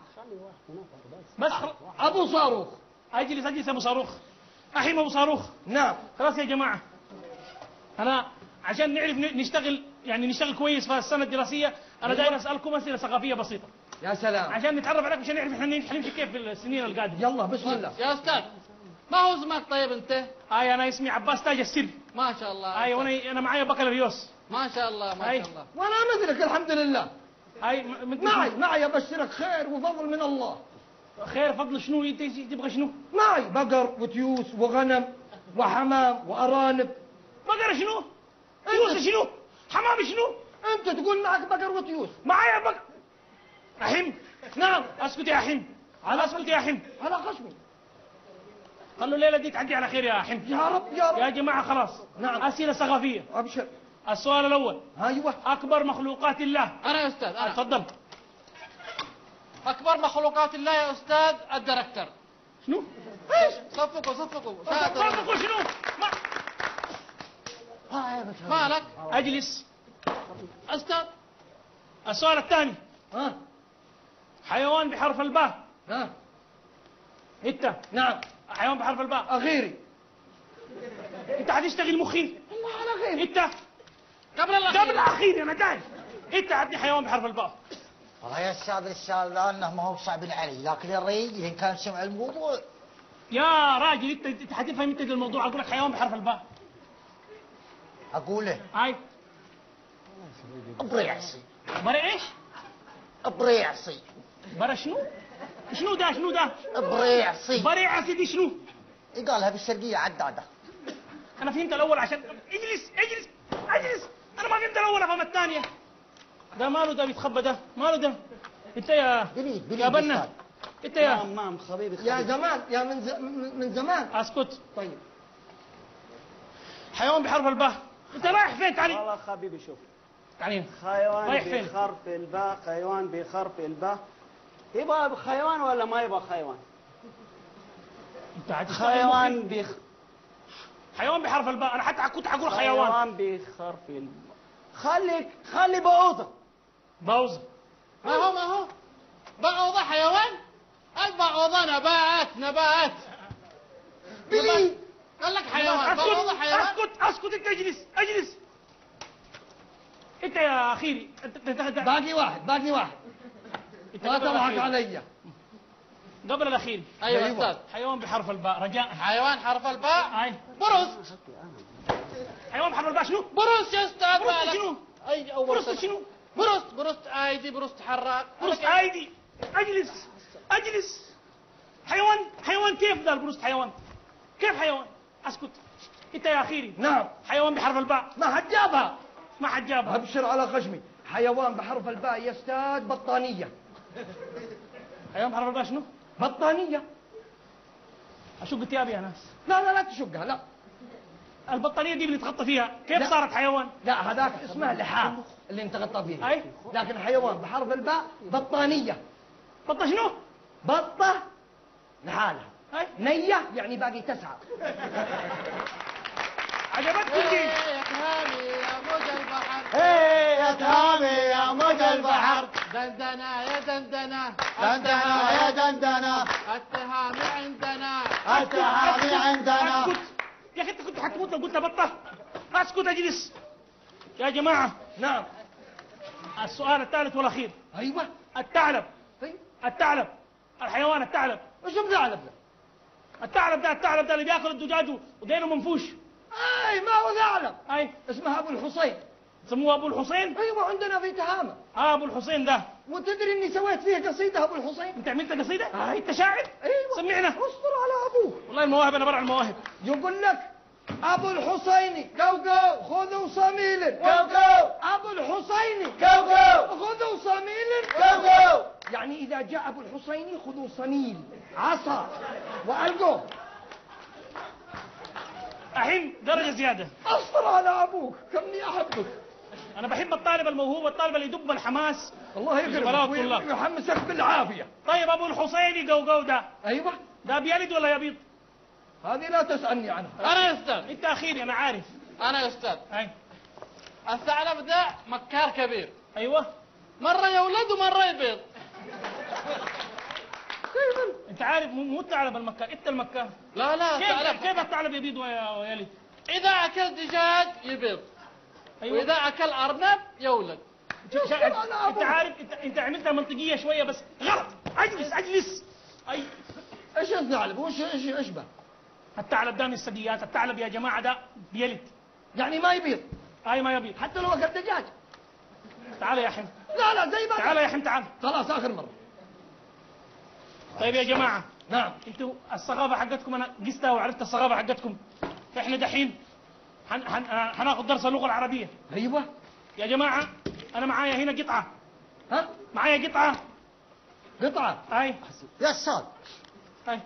بس خل... ابو صاروخ. اجلس اجلس يا ابو صاروخ. احيم ابو صاروخ. نعم. خلاص يا جماعه انا عشان نعرف نشتغل يعني نشتغل كويس في السنه الدراسيه انا داير اسالكم اسئله ثقافيه بسيطه. يا سلام. عشان نتعرف عليكم عشان نعرف احنا حنمشي كيف في السنين القادمه. يلا بسم الله. يا استاذ ما هو اسمك طيب انت؟ اي انا اسمي عباس تاج السر. ما شاء الله. اي وانا انا معايا بكالوريوس. ما شاء الله ما أي. شاء الله. وانا مثلك الحمد لله. اي معي معي ابشرك خير وفضل من الله. خير فضل شنو انت تبغى شنو؟ معي بقر وتيوس وغنم وحمام وارانب. بقر شنو؟ تيوس شنو؟ حمام شنو؟ انت تقول معك بقر وتيوس. معايا بقر. احم. نعم. اسكت يا احم. اسكت يا احم. على خشمي. خلوا الليله دي تعدي على خير يا احم. يا رب يا رب. يا جماعه خلاص. نعم. اسئله ثقافيه. ابشر. السؤال الاول. ايوه. اكبر مخلوقات الله. انا يا استاذ انا. تفضل. اكبر مخلوقات الله يا استاذ الدركتر. شنو؟ ايش؟ صفقوا صفقوا. صفقوا شنو؟ ما مالك؟ اجلس. استاذ. السؤال الثاني. ها. حيوان بحرف الباء. ها. انت. نعم. حيوان بحرف الباء. اخيري. انت حتشتغل مخي. الله على خير. انت. قبل الاخير. قبل الاخير انا داير. انت عدني حيوان بحرف الباء. والله يا استاذ السؤال ذا انه ما هو صعب علي، لكن الرجل ان كان سمع الموضوع. يا راجل انت انت حتفهم انت الموضوع. اقول لك حيوان بحرف الباء. اقوله. هاي. بريعصي. برا ايش؟ بريعصي. برا شنو؟ شنو ده شنو ده؟ بريعصي. بريعصي دي شنو؟ يقالها بالشرقيه عداده. انا فهمت الاول عشان اجلس اجلس اجلس. انا ما فهمت الاول افهم الثانيه. ده ماله ده بيتخبى ده؟ ماله ده؟ انت يا بليد بليد يا بنا انت يا نعم نعم حبيبي يا خبيبي. زمان يا من ز... من زمان. اسكت. طيب. حيوان بحرف الباء. انت رايح فين؟ تعالي. والله حبيبي شوف. تعالي. حيوان رايح فين؟ بحرف الباء، حيوان بحرف الباء. يبغى حيوان ولا ما يبغى حيوان؟ انت هتشتغل حيوان مخي. بخ... حيوان بحرف الباء. انا حتى كنت حقول حيوان. حيوان بحرف الباء. خلي خلي بعوضة. باوزة. ما هو ما هو بعوضة حيوان. البعوضة نبات نبات بلي قال لك حيوان بعوضة اسكت حيوان اسكت اسكت انت اجلس اجلس انت يا اخيري باقي واحد باقي واحد لا تضحك علي قبل الاخير. ايوه يا استاذ. حيوان بحرف الباء رجاء. حيوان حرف الباء. اي برص. حيوان بحرف الباء شنو؟ برص يا استاذ. برص شنو؟ اي اول برص شنو؟ برص برص ايدي برص حراك. برص ايدي. اجلس اجلس. حيوان حيوان كيف ذا البرص حيوان؟ كيف حيوان؟ اسكت. انت يا اخيري. نعم. حيوان بحرف الباء. ما حد جابها. ما حد جابها. ابشر على خشمي. حيوان بحرف الباء يا استاذ بطانية. حيوان بحرف الباء شنو؟ بطانية. اشق ثيابي يا ناس. لا لا لا تشقها لا. البطانية دي اللي تغطى فيها، كيف لا. صارت حيوان؟ لا هذاك اسمه لحاف اللي انت غطى فيه. اي. لكن حيوان بحرف الباء بطانية. بطة شنو؟ بطة لحالها. اي. نية يعني باقي تسعة. عجبتكم دي؟ يا تهامي يا موج البحر. ايه يا تهامي يا موج البحر. دندنا يا دندنا. دندنا يا دندنا. التهامي عندنا. التهامي عندنا. اسكت يا اخي انت كنت حتموت لو قلت بطه. اسكت اجلس. يا جماعه. نعم. السؤال الثالث والاخير. ايوه. الثعلب. طيب. الثعلب. الحيوان الثعلب. ايش الثعلب ده؟ الثعلب ده الثعلب ده اللي بياكل الدجاج ودينه منفوش. اي ما هو ثعلب. اي. اسمه ابو الحصين. سموه ابو الحسين؟ ايوه عندنا في تهامه. اه ابو الحسين ده. وتدري اني سويت فيه قصيده ابو الحسين؟ انت عملت قصيده؟ اه انت شاعر؟ ايوه. سمعنا. اصبر على ابوك. والله المواهب انا برع المواهب. يقول لك ابو الحسين جو جو خذوا صميل جو جو. ابو الحسين جو جو خذوا صميل جو جو. يعني اذا جاء ابو الحسين خذوا صميل عصا والقوه. الحين درجه زياده. اصبر على ابوك كمني احبك. انا بحب الطالب الموهوب والطالب اللي يدب الحماس. الله يكرمك ويحمسك بالعافيه. طيب ابو الحسين جو جو ده. ايوه. ده بيلد ولا يبيض؟ هذه لا تسالني عنها. انا يا استاذ. انت اخيري انا عارف. انا يا استاذ. اي. الثعلب ده مكار كبير. ايوه. مره يولد ومره يبيض. انت عارف مو الثعلب المكار، انت المكار. لا لا كيف الثعلب. كيف الثعلب يبيض ويلد؟ اذا اكل دجاج يبيض. أيوة. واذا اكل ارنب يولد. انت عارف انت انت عملتها منطقيه شويه بس غلط. اجلس اجلس. اي. ايش الثعلب؟ وش ايش اشبه؟ الثعلب ده من الثدييات، الثعلب يا جماعه ده بيلد. يعني ما يبيض. اي ما يبيض. حتى لو اكل دجاج. تعال يا حم. لا لا زي ما تعال يا حم تعال. خلاص اخر مره. طيب يا جماعه. نعم. انتوا الصغابه حقتكم انا قستها وعرفت الصغابه حقتكم. احنا دحين حن حن حناخذ درس اللغه العربيه. ايوه. يا جماعه انا معايا هنا قطعه. ها؟ معايا قطعه. قطعه. اي. يا استاذ. اي.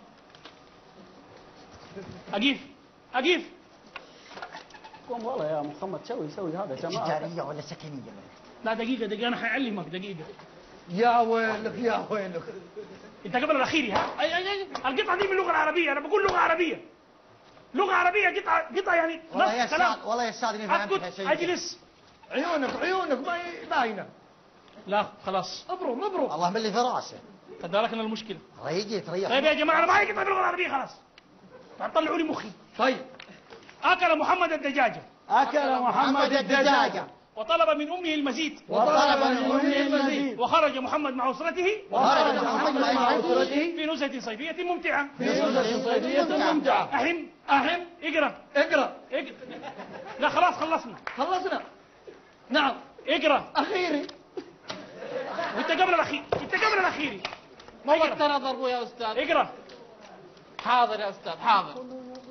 اقيف اقيف. قوم والله يا محمد سوي سوي هذا جماعه. تجاريه ولا سكنيه؟ لا دقيقه دقيقه انا حيعلمك دقيقه. يا ويلك يا ويلك. انت قبل الاخير ها؟ اي اي اي القطعه دي من اللغه العربيه، انا بقول لغه عربيه. لغه عربيه قطعه قطعه يعني والله يا استاذ والله يا استاذ اني فهمت اسكت اجلس. عيونك عيونك ما باينه. لا خلاص. ابرم ابرم. الله من اللي في راسه. تداركنا المشكله. ريجي تريح. طيب يا جماعه انا معي قطعه باللغه العربيه خلاص. طلعوا لي مخي. طيب. اكل محمد الدجاجه. اكل محمد الدجاجه. وطلب من امه المزيد. وطلب من امه المزيد. وخرج محمد مع اسرته. وخرج محمد مع اسرته. في نزهه صيفيه ممتعه. في نزهه صيفيه ممتعه. احم احم اقرا اقرا. اقرا. لا خلاص خلصنا. خلصنا. نعم. اقرا. اخيري. وانت قبل الاخير، انت قبل الاخير. ما وقت انا ضربه يا استاذ. اقرا. حاضر يا استاذ حاضر.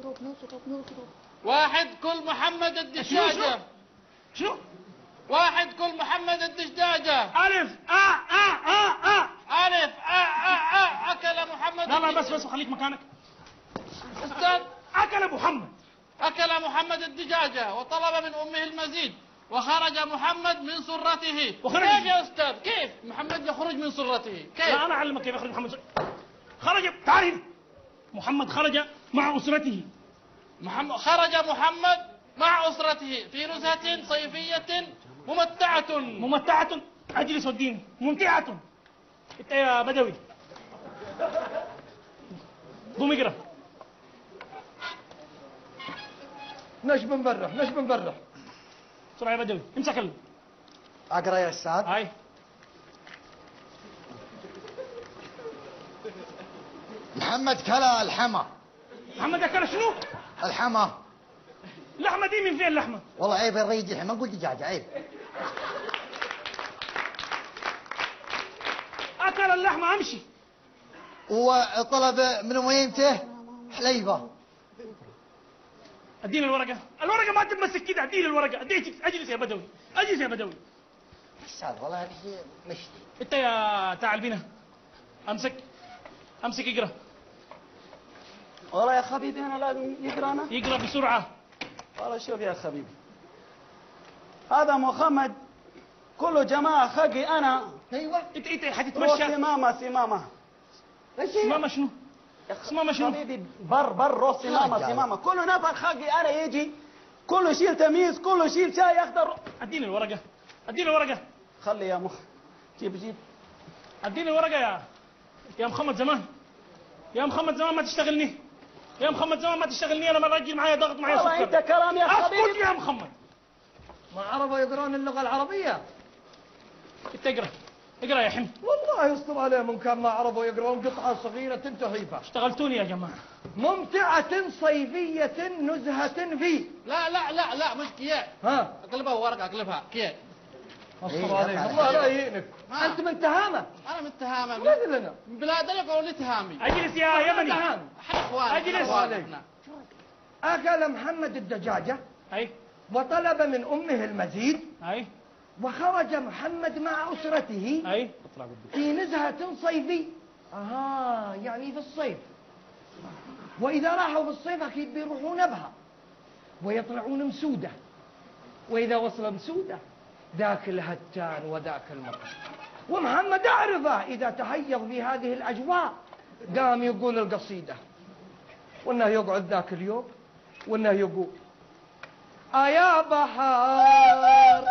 واحد كل محمد الدجاجه. شنو؟ واحد كل محمد الدجاجه. الف ا ا ا ا الف ا ا ا اكل محمد. لا لا بس بس خليك مكانك. استاذ. اكل محمد. اكل محمد الدجاجه وطلب من امه المزيد وخرج محمد من سرته. وخرج كيف يا استاذ؟ كيف محمد يخرج من سرته؟ كيف؟ لا انا اعلمك كيف يخرج محمد. خرج تعال هنا. محمد خرج مع اسرته. محمد خرج محمد مع اسرته في نزهه صيفيه ممتعه. ممتعه. اجلس وديني. ممتعه. انت يا بدوي قوم اقرا. نجم مبرح نجم مبرح. بسرعه يا بدوي امسك ال... اقرا يا استاذ. هاي محمد كلا الحما. محمد اكل شنو؟ الحما. اللحمه دي من فين اللحمه؟ والله عيب الريج الحين ما نقول دجاجه عيب. اكل اللحمه امشي. وطلب من وينته حليبه. اديني الورقه، الورقه ما تمسك كده، اديني الورقه، اديك اجلس يا بدوي، اجلس يا بدوي. استاذ والله هذه مشتي. انت يا تعال بينا. امسك امسك اقرا. والله يا حبيبي انا لازم يقرا انا. يقرا بسرعه. والله شوف يا حبيبي. هذا محمد كله جماعه خقي انا. ايوه. انت انت حتتمشى. سمامه سمامه. سمامه شنو؟ سمامه شنو؟ حبيبي بر بر روح سمامه سمامه. كله نفر خقي انا يجي. كله يشيل تمييز، كله يشيل شاي اخضر. اديني الورقه. اديني الورقه. خلي يا مخ. جيب جيب. اديني الورقه يا يا محمد زمان. يا محمد زمان ما تشتغلني. يا محمد زمان ما تشتغلني، انا ما الراجل معايا ضغط معايا سكر. والله انت كلام يا حبيبي. اسكت يا محمد. ما عرفوا يقرون اللغه العربيه. انت اقرا. اقرا يا حمد. والله يستر عليهم ان كان ما عرفوا يقرون قطعه صغيره تنتهي فيها. اشتغلتوني يا جماعه. ممتعه صيفيه نزهه في. لا لا لا لا مش كيا. ها اقلبها ورقه اقلبها كيا. اصبر عليك الله لا يهينك. انت من تهامه. انا من تهامه. من لنا من بلاد يقولون تهامي. اجلس يا يمني. احنا اخوان. اجلس. اكل محمد الدجاجه. اي. وطلب من امه المزيد. اي. وخرج محمد مع اسرته. اي. في نزهه صيفي. اها يعني في الصيف. واذا راحوا في الصيف اكيد بيروحوا نبها ويطلعون مسوده. واذا وصل مسوده ذاك الهتان وذاك المطر. ومحمد أعرفه إذا تهيض في هذه الأجواء قام يقول القصيدة، وإنه يقعد ذاك اليوم وإنه يقول أيا بحر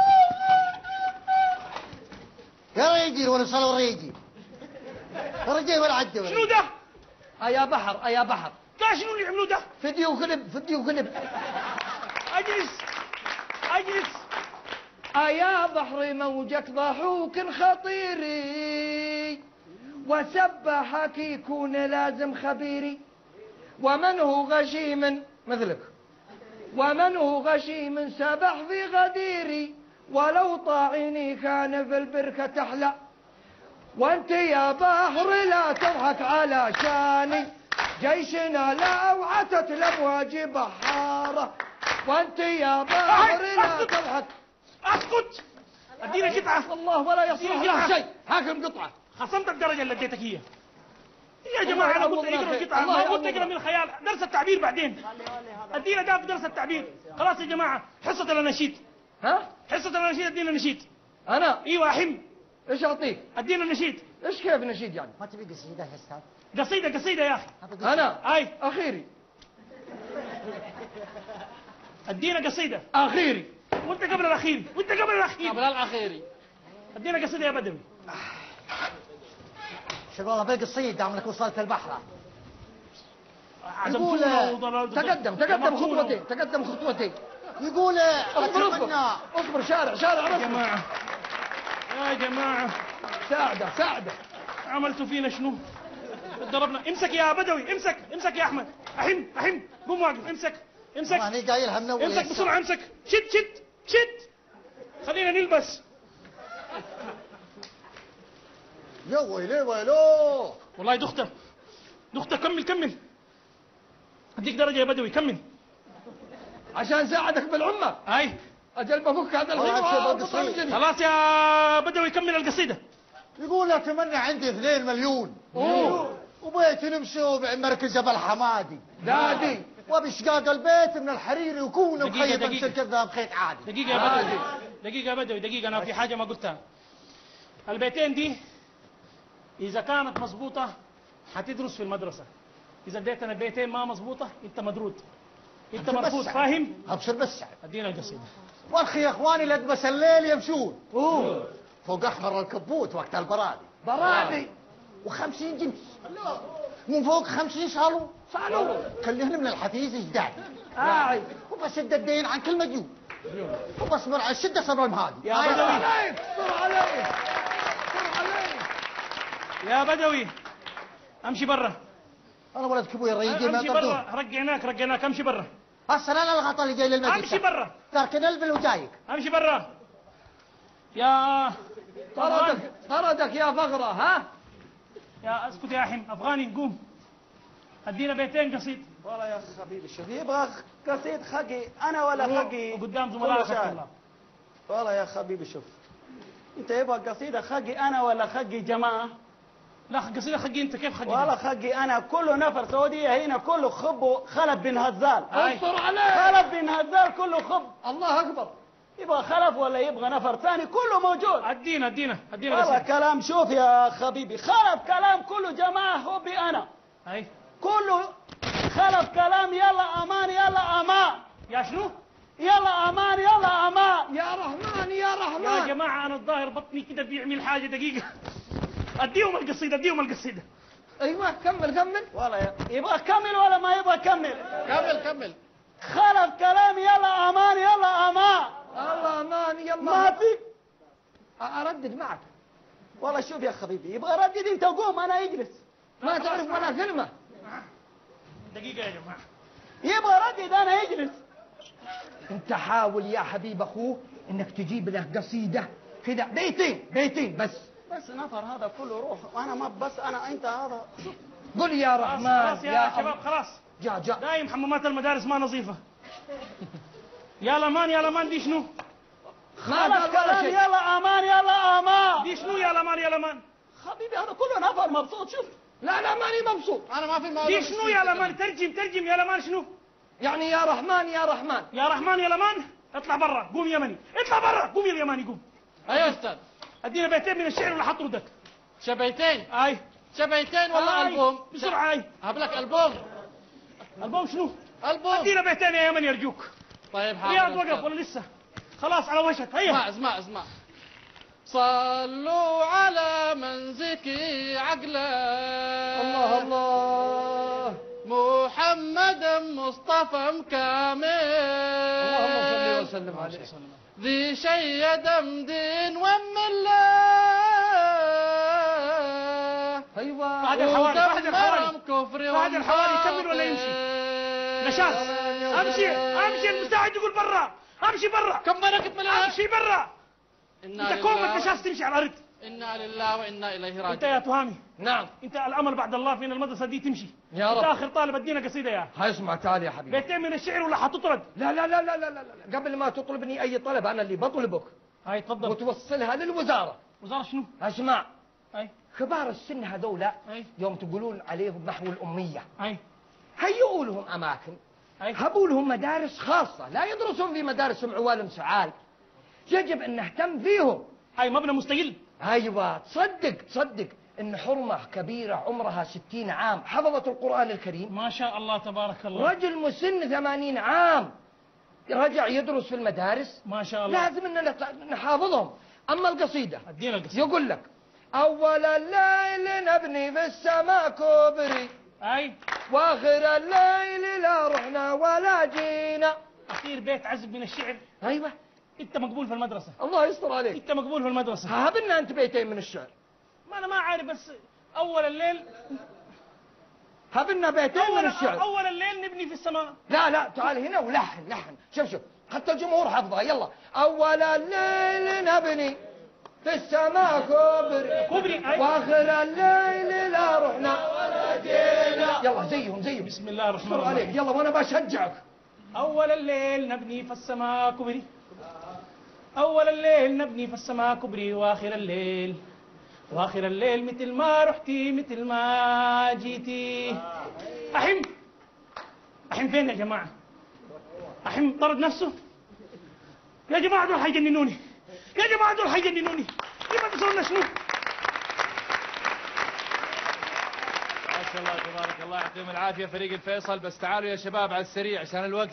يا ريجي ولا صلوا الريجي الرجال ولا عدوا. شنو ده؟ أيا بحر أيا بحر. ده شنو اللي يعملوه ده؟ فيديو كليب فيديو كليب. اجلس اجلس. أيا بحر موجك ضحوك خطيري وسبحك يكون لازم خبيري ومن هو غشيم مثلك ومن هو غشيم سبح في غديري ولو طاعني كان في البركة تحلى وانت يا بحر لا تضحك على شاني جيشنا لو عتت الأمواج بحارة وانت يا بحر لا تضحك. اسكت. ادينا قطعه. الله ولا يصلح له شيء. هاكم قطعه. خصمت الدرجه اللي اديتك اياها. يا جماعه انا قلت اقرا قطعه، ما قلت اقرا من الخيال. درس التعبير بعدين. ادينا ده في درس التعبير. خلاص يا جماعه حصه الاناشيد. ها؟ حصه الاناشيد ادينا نشيد. انا؟ ايوه يا حم. ايش اعطيك؟ ادينا نشيد. ايش كيف نشيد يعني؟ ما تبي قصيده يا استاذ؟ قصيده قصيده يا اخي. انا؟ اي اخيري. ادينا قصيده. اخيري. وانت قبل الاخير وانت قبل الاخير. قبل الاخيري. ادينا قصيده يا بدوي. شو والله بالقصيده عمرك وصلت البحر. يقول تقدم تقدم خطوتين تقدم خطوتين. يقول اصبر اصبر اصبر شارع شارع يا جماعه يا جماعه ساعده ساعده. عملتوا فينا شنو؟ ضربنا. امسك يا بدوي امسك امسك يا احمد. احم احم قوم واقف. امسك امسك. انا قايلها من اول. امسك بسرعه امسك. شد شد شد. خلينا نلبس. يا ويلي ويلو. والله دختة دختة. كمل كمل. اديك درجة يا بدوي. كمل عشان ساعدك بالعمة. اي اجل بفك هذا الحين. خلاص يا بدوي كمل القصيدة. يقول اتمنى عندي اثنين مليون. اوه وبيت نمشوا بمركز جبل حمادي. نادي. وبشقاق البيت من الحرير يكون مخيم كذا بخيط عادي. دقيقة يا بدوي دقيقة يا بدوي دقيقة. أنا في حاجة ما قلتها. البيتين دي إذا كانت مضبوطة حتدرس في المدرسة. إذا اديتنا البيتين ما مضبوطة أنت مدرود. أنت مرفوض. فاهم؟ أبشر بس. أدينا القصيدة. والخي يا إخواني لدبس الليل يمشون. أوه. فوق أحمر الكبوت وقت البرادي. برادي. وخمسين جنس. من فوق خمسين صالوا صالوا خليهن من الحفيز جداد آه. وبسد الدين عن كل مديون وبصبر على الشدة صبر المهادي يا بدوي عليك صبر عليك صبر عليك يا بدوي امشي برا. انا ولدك ابوي الريجي ما امشي تردون. برا، رجعناك رجعناك، امشي برا. هسه انا الغطا اللي جاي للمدينة امشي برا. تركن البل وجايك. امشي برا. يا طردك طردك يا فقرة ها؟ يا اسكت يا حم افغاني قوم. ادينا بيتين قصيد. والله يا حبيبي شوف يبغى قصيد خقي انا ولا خقي قدام زملائك. والله يا حبيبي شوف انت يبغى قصيده خقي انا ولا خقي جماعه؟ لا قصيده خقي انت كيف خقي؟ والله خقي انا كله نفر سعوديه هنا كله خب خلف بن هزال. انصر عليه. خلف بن هزال كله خب. الله اكبر. يبغى خلف ولا يبغى نفر ثاني كله موجود. ادينا ادينا ادينا والله كلام شوف يا حبيبي خلف كلام كله جماعه هوبي انا. اي كله خلف كلام يلا امان يلا امان. يا شنو؟ يلا امان يلا امان. يا رحمن يا رحمن. يا جماعه انا الظاهر بطني كده بيعمل حاجه دقيقه. اديهم القصيده اديهم القصيده. ايوه كمل كمل. والله يبغى كمل ولا ما يبغى كمل؟ كمل كمل. خلف كلام يلا امان يلا امان. الله امان يلا. ما في. اردد معك. والله شوف يا حبيبي يبغى ردد انت قوم انا اجلس. ما تعرف ولا كلمه. دقيقه يا جماعه. يبغى ردد انا اجلس. انت حاول يا حبيب اخوه انك تجيب له قصيده كذا بيتين بيتين بس. بس نفر هذا كله روح وانا ما بس انا انت هذا. قل يا رحمن. خلاص يا, يا شباب خلاص. جا جا. دايم حمامات المدارس ما نظيفه. يا لمان يا لمان دي شنو؟ خلف كلام يلا امان يلا امان. دي شنو يا لمان يا لمان؟ حبيبي هذا كله نفر مبسوط شوف. لا لا ماني مبسوط انا ما في الموضوع. دي شنو يا لمان؟ ترجم ترجم يا لمان شنو؟ يعني يا رحمن يا رحمن. يا رحمن يا لمان اطلع برا قوم يمني اطلع برا قوم يا اليماني قوم. ايوه استاذ. ادينا بيتين من الشعر ولا حط ردك. شبيتين. اي شبيتين والله. آي. البوم بسرعه. اي هب لك البوم. البوم شنو؟ البوم. ادينا بيتين يا يمني ارجوك. طيب حاضر. رياض وقف ولا لسه؟ خلاص على وشك هيا. اسمع اسمع اسمع. صلوا على من زكي عقله. الله الله. محمد مصطفى مكامل. اللهم صل وسلم عليه. ذي شي دم دين وام الله. ايوه. بعد الحواري بعد الحواري كفر بعد الحواري يكمل ولا يمشي؟ نشاط. امشي امشي المساعد يقول برا. امشي برا. كم مره كنت مليان. امشي برا. انت كوم النشاط تمشي على الارض. انا لله وانا اليه راجعون. انت يا تهامي. نعم. انت الامل بعد الله فين المدرسه دي تمشي. يا رب. انت اخر طالب ادينا قصيده يا. هاي اسمع تعال يا حبيبي. بيتين من الشعر ولا حتطرد؟ لا لا لا لا لا لا قبل ما تطلبني اي طلب انا اللي بطلبك. هاي تفضل. وتوصلها للوزاره. وزاره شنو؟ اسمع. اي كبار السن هذولا أي. يوم تقولون عليهم نحو الاميه. اي هيئوا لهم اماكن. أي. هبوا لهم مدارس خاصه لا يدرسون في مدارس عوالم سعال. يجب ان نهتم فيهم. هاي مبنى مستقل. ايوه تصدق تصدق ان حرمه كبيره عمرها ستين عام حفظت القران الكريم. ما شاء الله تبارك الله. رجل مسن ثمانين عام رجع يدرس في المدارس. ما شاء الله. لازم ان نحافظهم. اما القصيده ادينا القصيده. يقول لك اول الليل نبني في السماء كوبري. اي. واخر الليل لا رحنا ولا جينا. اخير بيت عزب من الشعر. ايوه. انت مقبول في المدرسه. الله يستر عليك. انت مقبول في المدرسه. هابلنا انت بيتين من الشعر. ما انا ما عارف بس اول الليل. هابلنا بيتين من الشعر. اول الليل نبني في السماء. لا لا تعال هنا ولحن لحن. شوف شوف حتى الجمهور حفظها. يلا اول الليل نبني في السماء كوبري. كوبري. واخر الليل لا رحنا ولا جينا. يلا زيهم زيهم. بسم الله الرحمن الرحيم. عليك يلا وانا بشجعك. اول الليل نبني في السماء كوبري. اول الليل نبني في السماء كوبري واخر الليل واخر الليل مثل ما رحتي مثل ما جيتي. احم احم فين يا جماعه؟ احم طرد نفسه. يا جماعه دول حيجننوني. يا جماعه دول حيجننوني. كيف تصورنا شنو؟ ما شاء الله تبارك الله يعطيهم العافيه فريق الفيصل. بس تعالوا يا شباب على السريع عشان الوقت.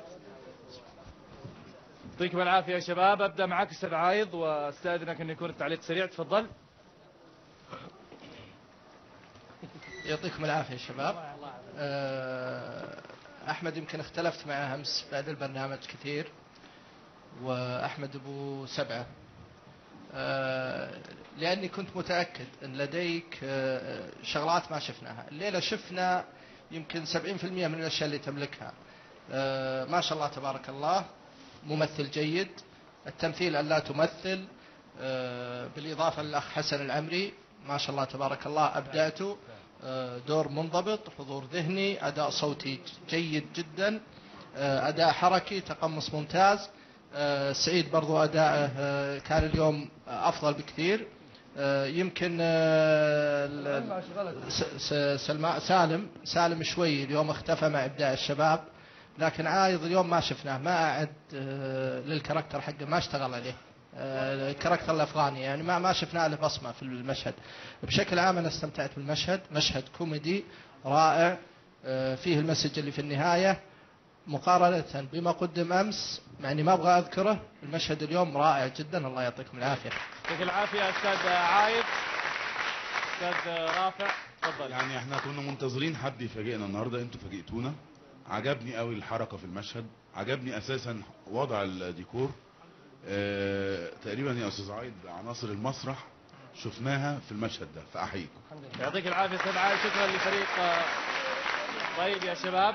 يعطيكم العافيه يا شباب. ابدا معك استاذ عايض واستاذنك انه يكون التعليق سريع تفضل. يعطيكم العافية يا شباب. آه، أحمد يمكن اختلفت معه أمس بعد البرنامج كثير، وأحمد أبو سبعة، آه، لأني كنت متأكد أن لديك آه، شغلات ما شفناها. الليلة شفنا يمكن سبعين في المئة من الأشياء اللي تملكها. آه، ما شاء الله تبارك الله، ممثل جيد، التمثيل أن لا تمثل، آه، بالإضافة للأخ حسن العمري ما شاء الله تبارك الله أبدعته، آه، دور منضبط، حضور ذهني، أداء صوتي جيد جدا، آه، أداء حركي، تقمص ممتاز. آه، سعيد برضو أداءه آه، كان اليوم أفضل بكثير. آه، يمكن آه، سلمى سالم سالم شوي اليوم اختفى مع إبداع الشباب، لكن عايض اليوم ما شفناه، ما أعد آه، للكاركتر حقه، ما اشتغل عليه، آه، الكاركتر الأفغاني يعني ما ما شفنا له بصمة في المشهد. بشكل عام أنا استمتعت بالمشهد، مشهد كوميدي رائع، آه، فيه المسج اللي في النهاية، مقارنة بما قدم أمس يعني ما أبغى أذكره. المشهد اليوم رائع جدا، الله يعطيكم العافية. يعطيك العافية أستاذ عايض. أستاذ رافع تفضل. يعني احنا كنا منتظرين حد يفاجئنا النهارده، انتوا فاجئتونا. عجبني قوي الحركة في المشهد، عجبني أساسا وضع الديكور. اه تقريبا يا أستاذ عايض عناصر المسرح شفناها في المشهد ده، فأحييكم. يعطيك العافية أستاذ عايض، شكرا لفريق. طيب يا شباب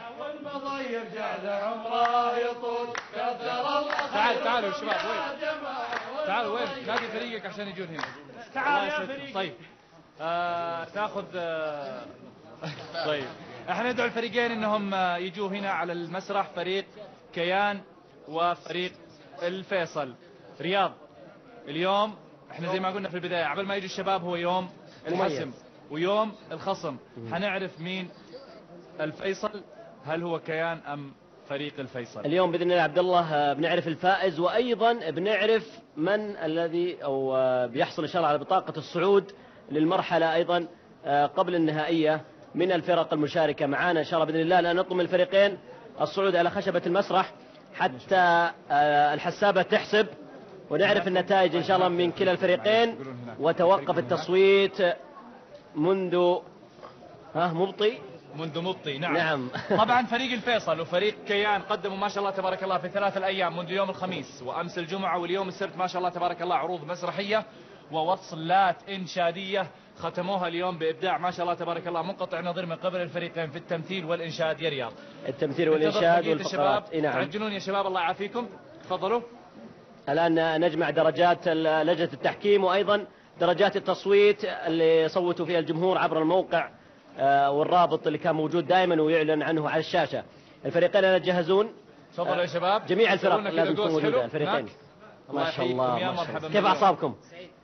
تعال تعالوا يا شباب، وين تعالوا وين نادي فريقك عشان يجون هنا. تعال يا فريق. طيب آه تاخذ آه طيب احنا ندعو الفريقين انهم يجوا هنا على المسرح، فريق كيان وفريق الفيصل. رياض، اليوم احنا زي ما قلنا في البداية قبل ما يجوا الشباب هو يوم الحسم ويوم الخصم. حنعرف مين الفيصل، هل هو كيان ام فريق الفيصل. اليوم باذن الله عبد الله بنعرف الفائز، وايضا بنعرف من الذي او بيحصل ان شاء الله على بطاقة الصعود للمرحلة ايضا قبل النهائية من الفرق المشاركة معانا ان شاء الله باذن الله. لان نطلب من الفريقين الصعود على خشبة المسرح حتى الحسابة تحسب ونعرف النتائج ان شاء الله من كلا الفريقين، وتوقف التصويت منذ ها مبطي منذ مبطي. نعم, نعم. طبعا فريق الفيصل وفريق كيان قدموا ما شاء الله تبارك الله في ثلاث الأيام، منذ يوم الخميس وأمس الجمعة واليوم السبت ما شاء الله تبارك الله، عروض مسرحية ووصلات إنشادية ختموها اليوم بإبداع ما شاء الله تبارك الله، منقطع نظير من قبل الفريقين في التمثيل والإنشاد. يا رياض التمثيل والإنشاد والفقرات. نعم. تعجلون يا شباب الله يعافيكم، تفضلوا. الآن نجمع درجات لجنة التحكيم وأيضا درجات التصويت اللي صوتوا فيها الجمهور عبر الموقع والرابط اللي كان موجود دائما ويعلن عنه على الشاشة. الفريقين الآن جاهزون. تفضلوا يا شباب. جميع الفرق لازم تكون موجودة الفريقين. ما شاء الله. كيف أعصابكم؟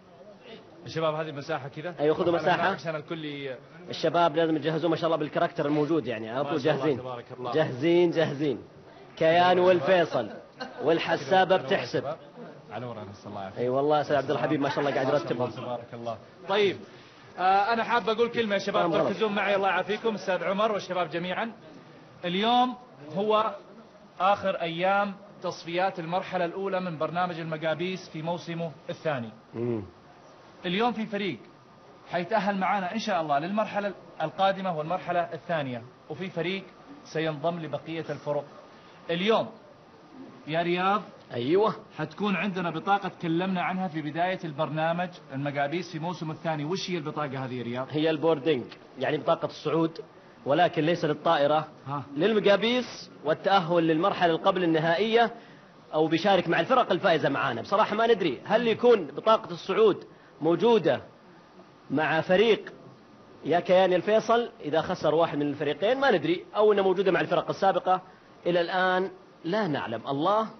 الشباب هذه المساحة كذا. أيوة خذوا مساحة عشان الكل. الشباب لازم يجهزون ما شاء الله بالكاركتر الموجود، يعني على طول جاهزين جاهزين جاهزين. كيان والفيصل والحسابة بتحسب. على ورا نسأل الله يعافيك. اي والله استاذ عبد الحبيب ما شاء الله قاعد يرتبهم. تبارك الله. طيب آه انا حاب اقول كلمه يا شباب تركزون معي الله يعافيكم، استاذ عمر والشباب جميعا. اليوم هو اخر ايام تصفيات المرحله الاولى من برنامج المقابيس في موسمه الثاني. مم. اليوم في فريق حيتاهل معنا ان شاء الله للمرحله القادمه والمرحله الثانيه، وفي فريق سينضم لبقيه الفرق. اليوم يا رياض ايوه حتكون عندنا بطاقة تكلمنا عنها في بداية البرنامج المقابيس في موسم الثاني. وش هي البطاقة هذه يا رياض؟ هي البوردينج، يعني بطاقة الصعود، ولكن ليس للطائرة، ها. للمقابيس والتأهل للمرحلة قبل النهائية، أو بيشارك مع الفرق الفائزة معانا. بصراحة ما ندري هل يكون بطاقة الصعود موجودة مع فريق يا كيان الفيصل إذا خسر واحد من الفريقين، ما ندري، أو أنها موجودة مع الفرق السابقة. إلى الآن لا نعلم. الله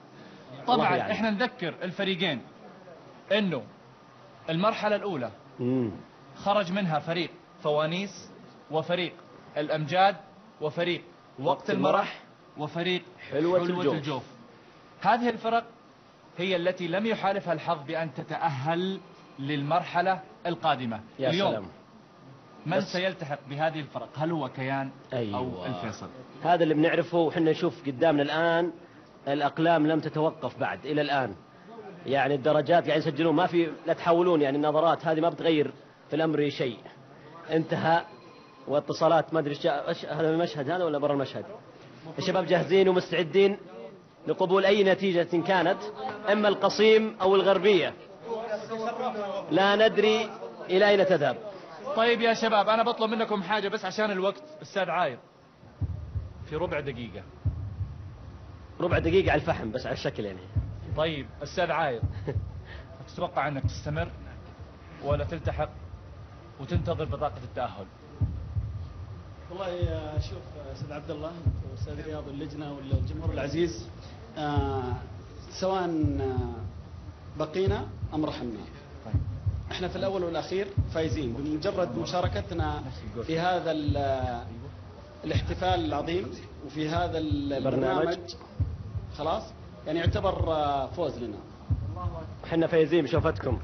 طبعا يعني. احنا نذكر الفريقين انه المرحلة الاولى مم. خرج منها فريق فوانيس وفريق الامجاد وفريق وقت المرح وفريق حلوة, حلوة الجوف. الجوف. هذه الفرق هي التي لم يحالفها الحظ بان تتأهل للمرحلة القادمة. يا اليوم سلام. من سيلتحق بهذه الفرق؟ هل هو كيان أيوة. او الفيصل؟ هذا اللي بنعرفه، وحنا نشوف قدامنا الآن الأقلام لم تتوقف بعد إلى الآن، يعني الدرجات قاعد يسجلون، ما في لا تحاولون، يعني النظرات هذه ما بتغير في الأمر شيء. انتهى واتصالات ما ادري ايش جاء- إيش هذا المشهد هذا ولا برا المشهد. الشباب جاهزين ومستعدين لقبول اي نتيجة كانت، اما القصيم او الغربية، لا ندري الى اين تذهب. طيب يا شباب انا بطلب منكم حاجة بس عشان الوقت. استاذ عايض في ربع دقيقة. ربع دقيقة على الفحم بس على الشكل يعني. طيب استاذ عايض تتوقع انك تستمر ولا تلتحق وتنتظر بطاقة التأهل؟ والله شوف استاذ عبد الله واستاذ رياض واللجنه والجمهور العزيز، آه سواء آه بقينا ام رحلنا، احنا في الاول والاخير فايزين بمجرد مشاركتنا في هذا ال- الاحتفال العظيم وفي هذا البرنامج. خلاص يعني يعتبر آه فوز لنا. احنا فايزين بشوفتكم.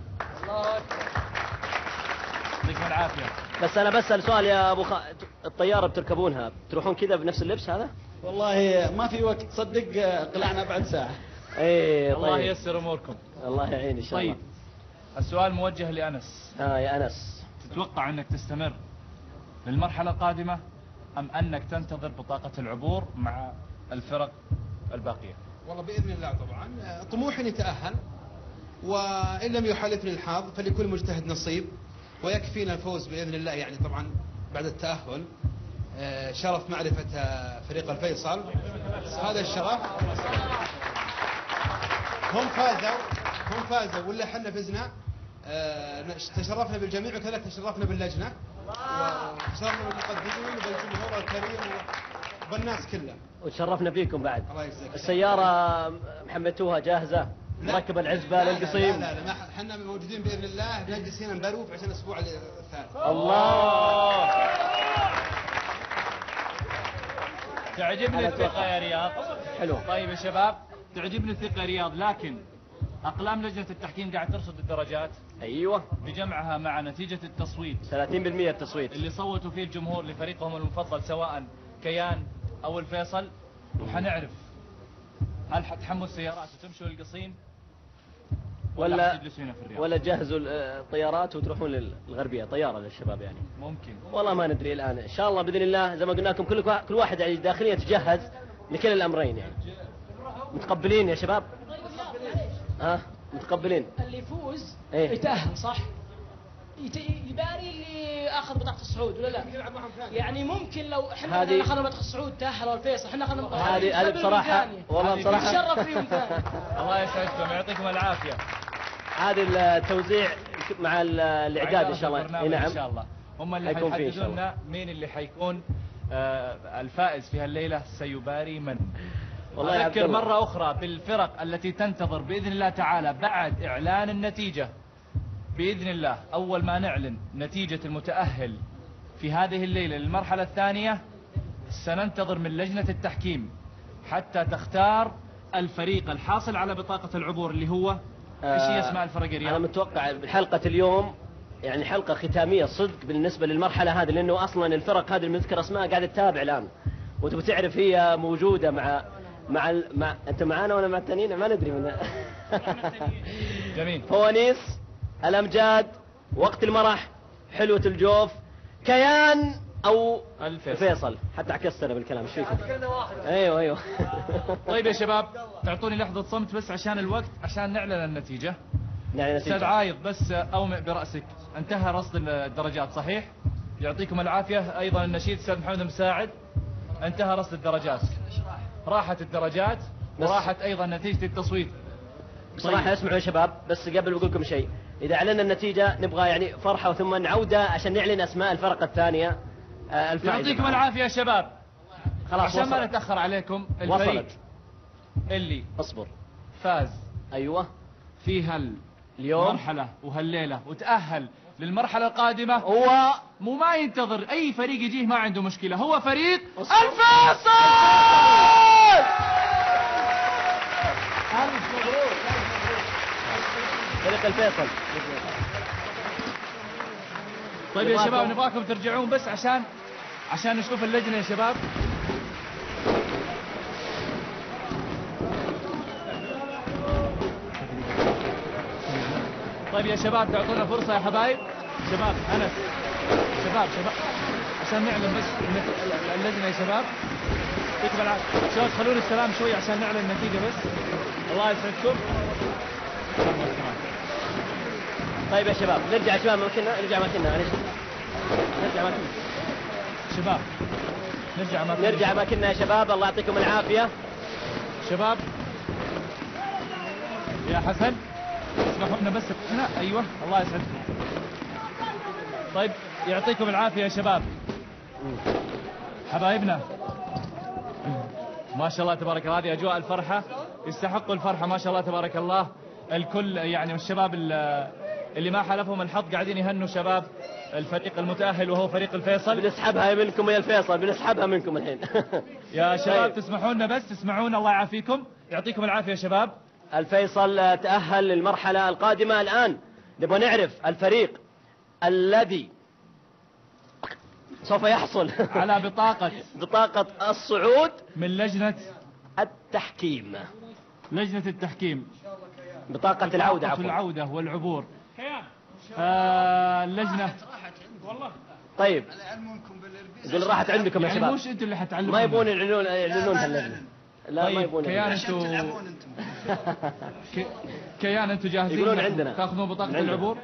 يعطيكم العافية. بس انا بسأل سؤال يا ابو خ... الطيارة بتركبونها بتروحون كذا بنفس اللبس هذا؟ والله ما في وقت تصدق، آه، قلعنا بعد ساعه. ايه الله طيب. ييسر اموركم. الله يعين ان شاء الله. طيب السؤال موجه لأنس. اه يا انس، تتوقع انك تستمر للمرحلة القادمة ام انك تنتظر بطاقة العبور مع الفرق الباقية؟ والله بإذن الله طبعا طموحي نتأهل، وإن لم يحالفني الحظ فلكل مجتهد نصيب، ويكفينا الفوز بإذن الله. يعني طبعا بعد التأهل آه، شرف معرفة آه، فريق الفيصل، هذا الشرف. هم فازوا هم فازوا ولا حنا فزنا. آه، تشرفنا بالجميع وكذلك تشرفنا باللجنة وتشرفنا بالمقدمين وبالجمهور الكريم وبالناس كلها. وتشرفنا فيكم بعد. الله يجزاك. السيارة محمتوها جاهزة؟ مركب العزبة للقصيم؟ لا لا لا ما احنا موجودين باذن الله، نجلس هنا نبروف عشان الاسبوع الثالث. الله. تعجبني الثقة يا رياض. حلو. طيب يا شباب تعجبني الثقة يا رياض، لكن أقلام لجنة التحكيم قاعد ترصد الدرجات. أيوة. بجمعها مع نتيجة التصويت. ثلاثين بالمئة التصويت. اللي صوتوا فيه الجمهور لفريقهم المفضل سواء كيان أو الفيصل، وحنعرف هل حتحموا السيارات وتمشوا للقصيم ولا, ولا حتجلسوا هنا في الرياض؟ ولا تجهزوا الطيارات وتروحون للغربية طيارة للشباب يعني؟ ممكن. والله ما ندري الآن. إن شاء الله بإذن الله زي ما قلنا لكم كل كل واحد يعني داخليا يتجهز لكل الأمرين يعني. متقبلين يا شباب؟ ها؟ متقبلين؟ اللي يفوز إيه؟ يتأهل صح؟ يت- يباري اللي اخذ بطاقة الصعود ولا لا؟ يعني ممكن لو احنا هذه- اخذنا بطاقة الصعود تأهلوا الفيصل، احنا اخذنا بطاقة هذه هذه بصراحة والله بصراحة نتشرف فيهم ثاني. الله يسعدكم يعطيكم العافية. هذه التوزيع مع الإعداد إن شاء الله. البرنامج نعم. إن شاء الله هم اللي حيكون فيه إن شاء حيحددوا لنا مين اللي حيكون آه الفائز في هالليلة سيباري من. والله يا عبد أذكر الله. مرة أخرى بالفرق التي تنتظر بإذن الله تعالى بعد إعلان النتيجة. بإذن الله أول ما نعلن نتيجة المتأهل في هذه الليلة للمرحلة الثانية سننتظر من لجنة التحكيم حتى تختار الفريق الحاصل على بطاقة العبور اللي هو ايش هي اسماء الفرق يا رياض؟ أنا متوقع بحلقة اليوم يعني حلقة ختامية صدق بالنسبة للمرحلة هذه، لأنه أصلا الفرق هذه المذكر أسماء قاعدة تتابع الآن وتبي تعرف هي موجودة مع مع, ال... مع أنت معانا ولا مع التانيين ما ندري من جميل. فوانيس، الأمجاد، وقت المرح، حلوة الجوف، كيان أو الفيصل. الفيصل. حتى عكست أنا بالكلام ايش فيكم؟ ايوه ايوه. طيب يا شباب تعطوني لحظة صمت بس عشان الوقت عشان نعلن النتيجة. نعلن استاذ النتيجة. عايض بس أومئ برأسك، انتهى رصد الدرجات صحيح؟ يعطيكم العافية. أيضا النشيد استاذ محمد مساعد، انتهى رصد الدرجات، راحت الدرجات وراحت أيضا نتيجة التصويت. بصراحة طيب. اسمعوا يا شباب بس قبل بقول لكم شيء، إذا أعلنا النتيجة نبغى يعني فرحة وثم نعودة عشان نعلن أسماء الفرق الثانية آه، الفائزة. يعطيكم العافية يا شباب. خلاص عشان ما وصلت. نتأخر عليكم الفريق وصلت. اللي اصبر فاز أيوة في هال اليوم مرحلة وهالليلة وتأهل للمرحلة القادمة هو مو ما ينتظر أي فريق يجيه ما عنده مشكلة، هو فريق الفيصل. ألف مبروك فريق الفيصل. طيب يا شباب نبغاكم ترجعون بس عشان عشان نشوف اللجنة يا شباب. طيب يا شباب تعطونا فرصة يا حبايب. شباب أنس، شباب شباب عشان نعلن بس النت- اللجنة يا شباب. يعطيكم العافية. شباب خلونا السلام شوي عشان نعلن النتيجة بس. الله يسعدكم. طيب يا شباب نرجع يا شباب مكاننا، نرجع مكاننا معلش. نرجع مكاننا. شباب نرجع مكاننا. نرجع مكاننا يا شباب، الله يعطيكم العافية. شباب يا حسن اسمحوا لنا بس هنا. ايوه الله يسعدكم. طيب يعطيكم العافيه يا شباب. حبايبنا ما شاء الله تبارك الله، هذه اجواء الفرحه، يستحقوا الفرحه ما شاء الله تبارك الله. الكل يعني الشباب اللي ما حلفهم الحظ قاعدين يهنوا شباب الفريق المتاهل وهو فريق الفيصل. بنسحبها منكم يا الفيصل، بنسحبها منكم الحين. يا شباب طيب. تسمحوا لنا بس، تسمعونا الله يعافيكم. يعطيكم العافيه يا شباب. الفيصل تأهل للمرحلة القادمة. الآن نبغى نعرف الفريق الذي سوف يحصل على بطاقة بطاقة الصعود من لجنة التحكيم. لجنة التحكيم. بطاقة العودة بطاقة عفوا. العودة والعبور. آه اللجنة. والله طيب يقول راحت عندكم يا يعني شباب. مش انتوا اللي حتعلمون. ما يبون يعلنون يعلنون هاللجنة. لا طيب ما يبون كيان انتوا ك- كيان انتوا جاهزين؟ يقولون عندنا. تاخذون بطاقة عندنا. العبور؟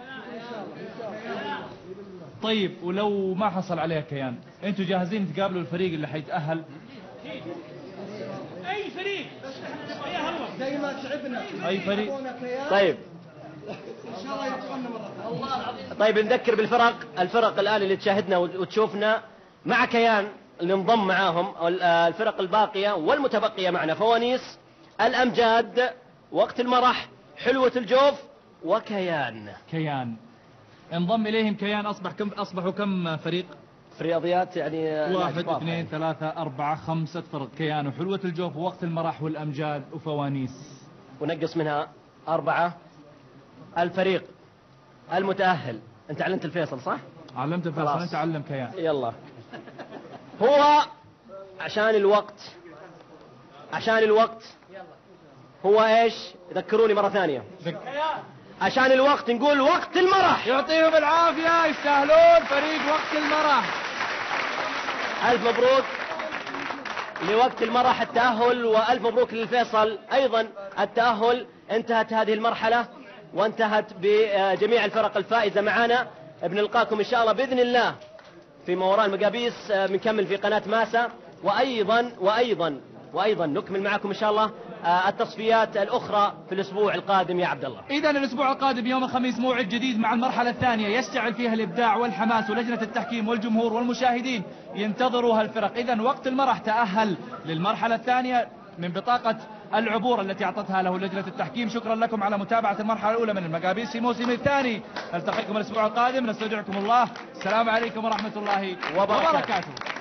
طيب ولو ما حصل عليها كيان، انتوا جاهزين تقابلوا الفريق اللي حيتأهل؟ اي فريق يا هلا زي ما تعبنا. اي فريق. طيب ان شاء الله يرجعونا مرة. طيب نذكر بالفرق، الفرق الآن اللي تشاهدنا وتشوفنا مع كيان اللي انضم معاهم، الفرق الباقية والمتبقية معنا: فوانيس، الأمجاد، وقت المرح، حلوة الجوف، وكيان. كيان انضم اليهم كيان. اصبح كم اصبحوا كم فريق؟ في الرياضيات يعني واحد الأجواف اثنين يعني. ثلاثة أربعة خمسة فرق: كيان وحلوة الجوف ووقت المرح والأمجاد وفوانيس. ونقص منها أربعة. الفريق المتأهل، أنت علمت الفيصل صح؟ علمت الفيصل، خلاص. أنت علم كيان. يلا هو عشان الوقت، عشان الوقت هو ايش؟ ذكروني مرة ثانية. عشان الوقت نقول وقت المرح. يعطيهم العافية، يستاهلون فريق وقت المرح. ألف مبروك لوقت المرح التأهل، وألف مبروك للفيصل أيضا التأهل. انتهت هذه المرحلة وانتهت بجميع الفرق الفائزة معنا. بنلقاكم إن شاء الله بإذن الله في ما وراء المقابيس، بنكمل في قناة ماسا، وأيضا وأيضا وأيضا نكمل معكم إن شاء الله التصفيات الأخرى في الأسبوع القادم يا عبد الله. إذا الأسبوع القادم يوم الخميس موعد جديد مع المرحلة الثانية يشتعل فيها الإبداع والحماس، ولجنة التحكيم والجمهور والمشاهدين ينتظروا هالفرق. إذا وقت المرح تأهل للمرحلة الثانية من بطاقة العبور التي أعطتها له لجنة التحكيم. شكرا لكم على متابعة المرحلة الأولى من المقابيس في موسم الثاني. نلتقيكم الأسبوع القادم، نستودعكم الله. السلام عليكم ورحمة الله وبركاته.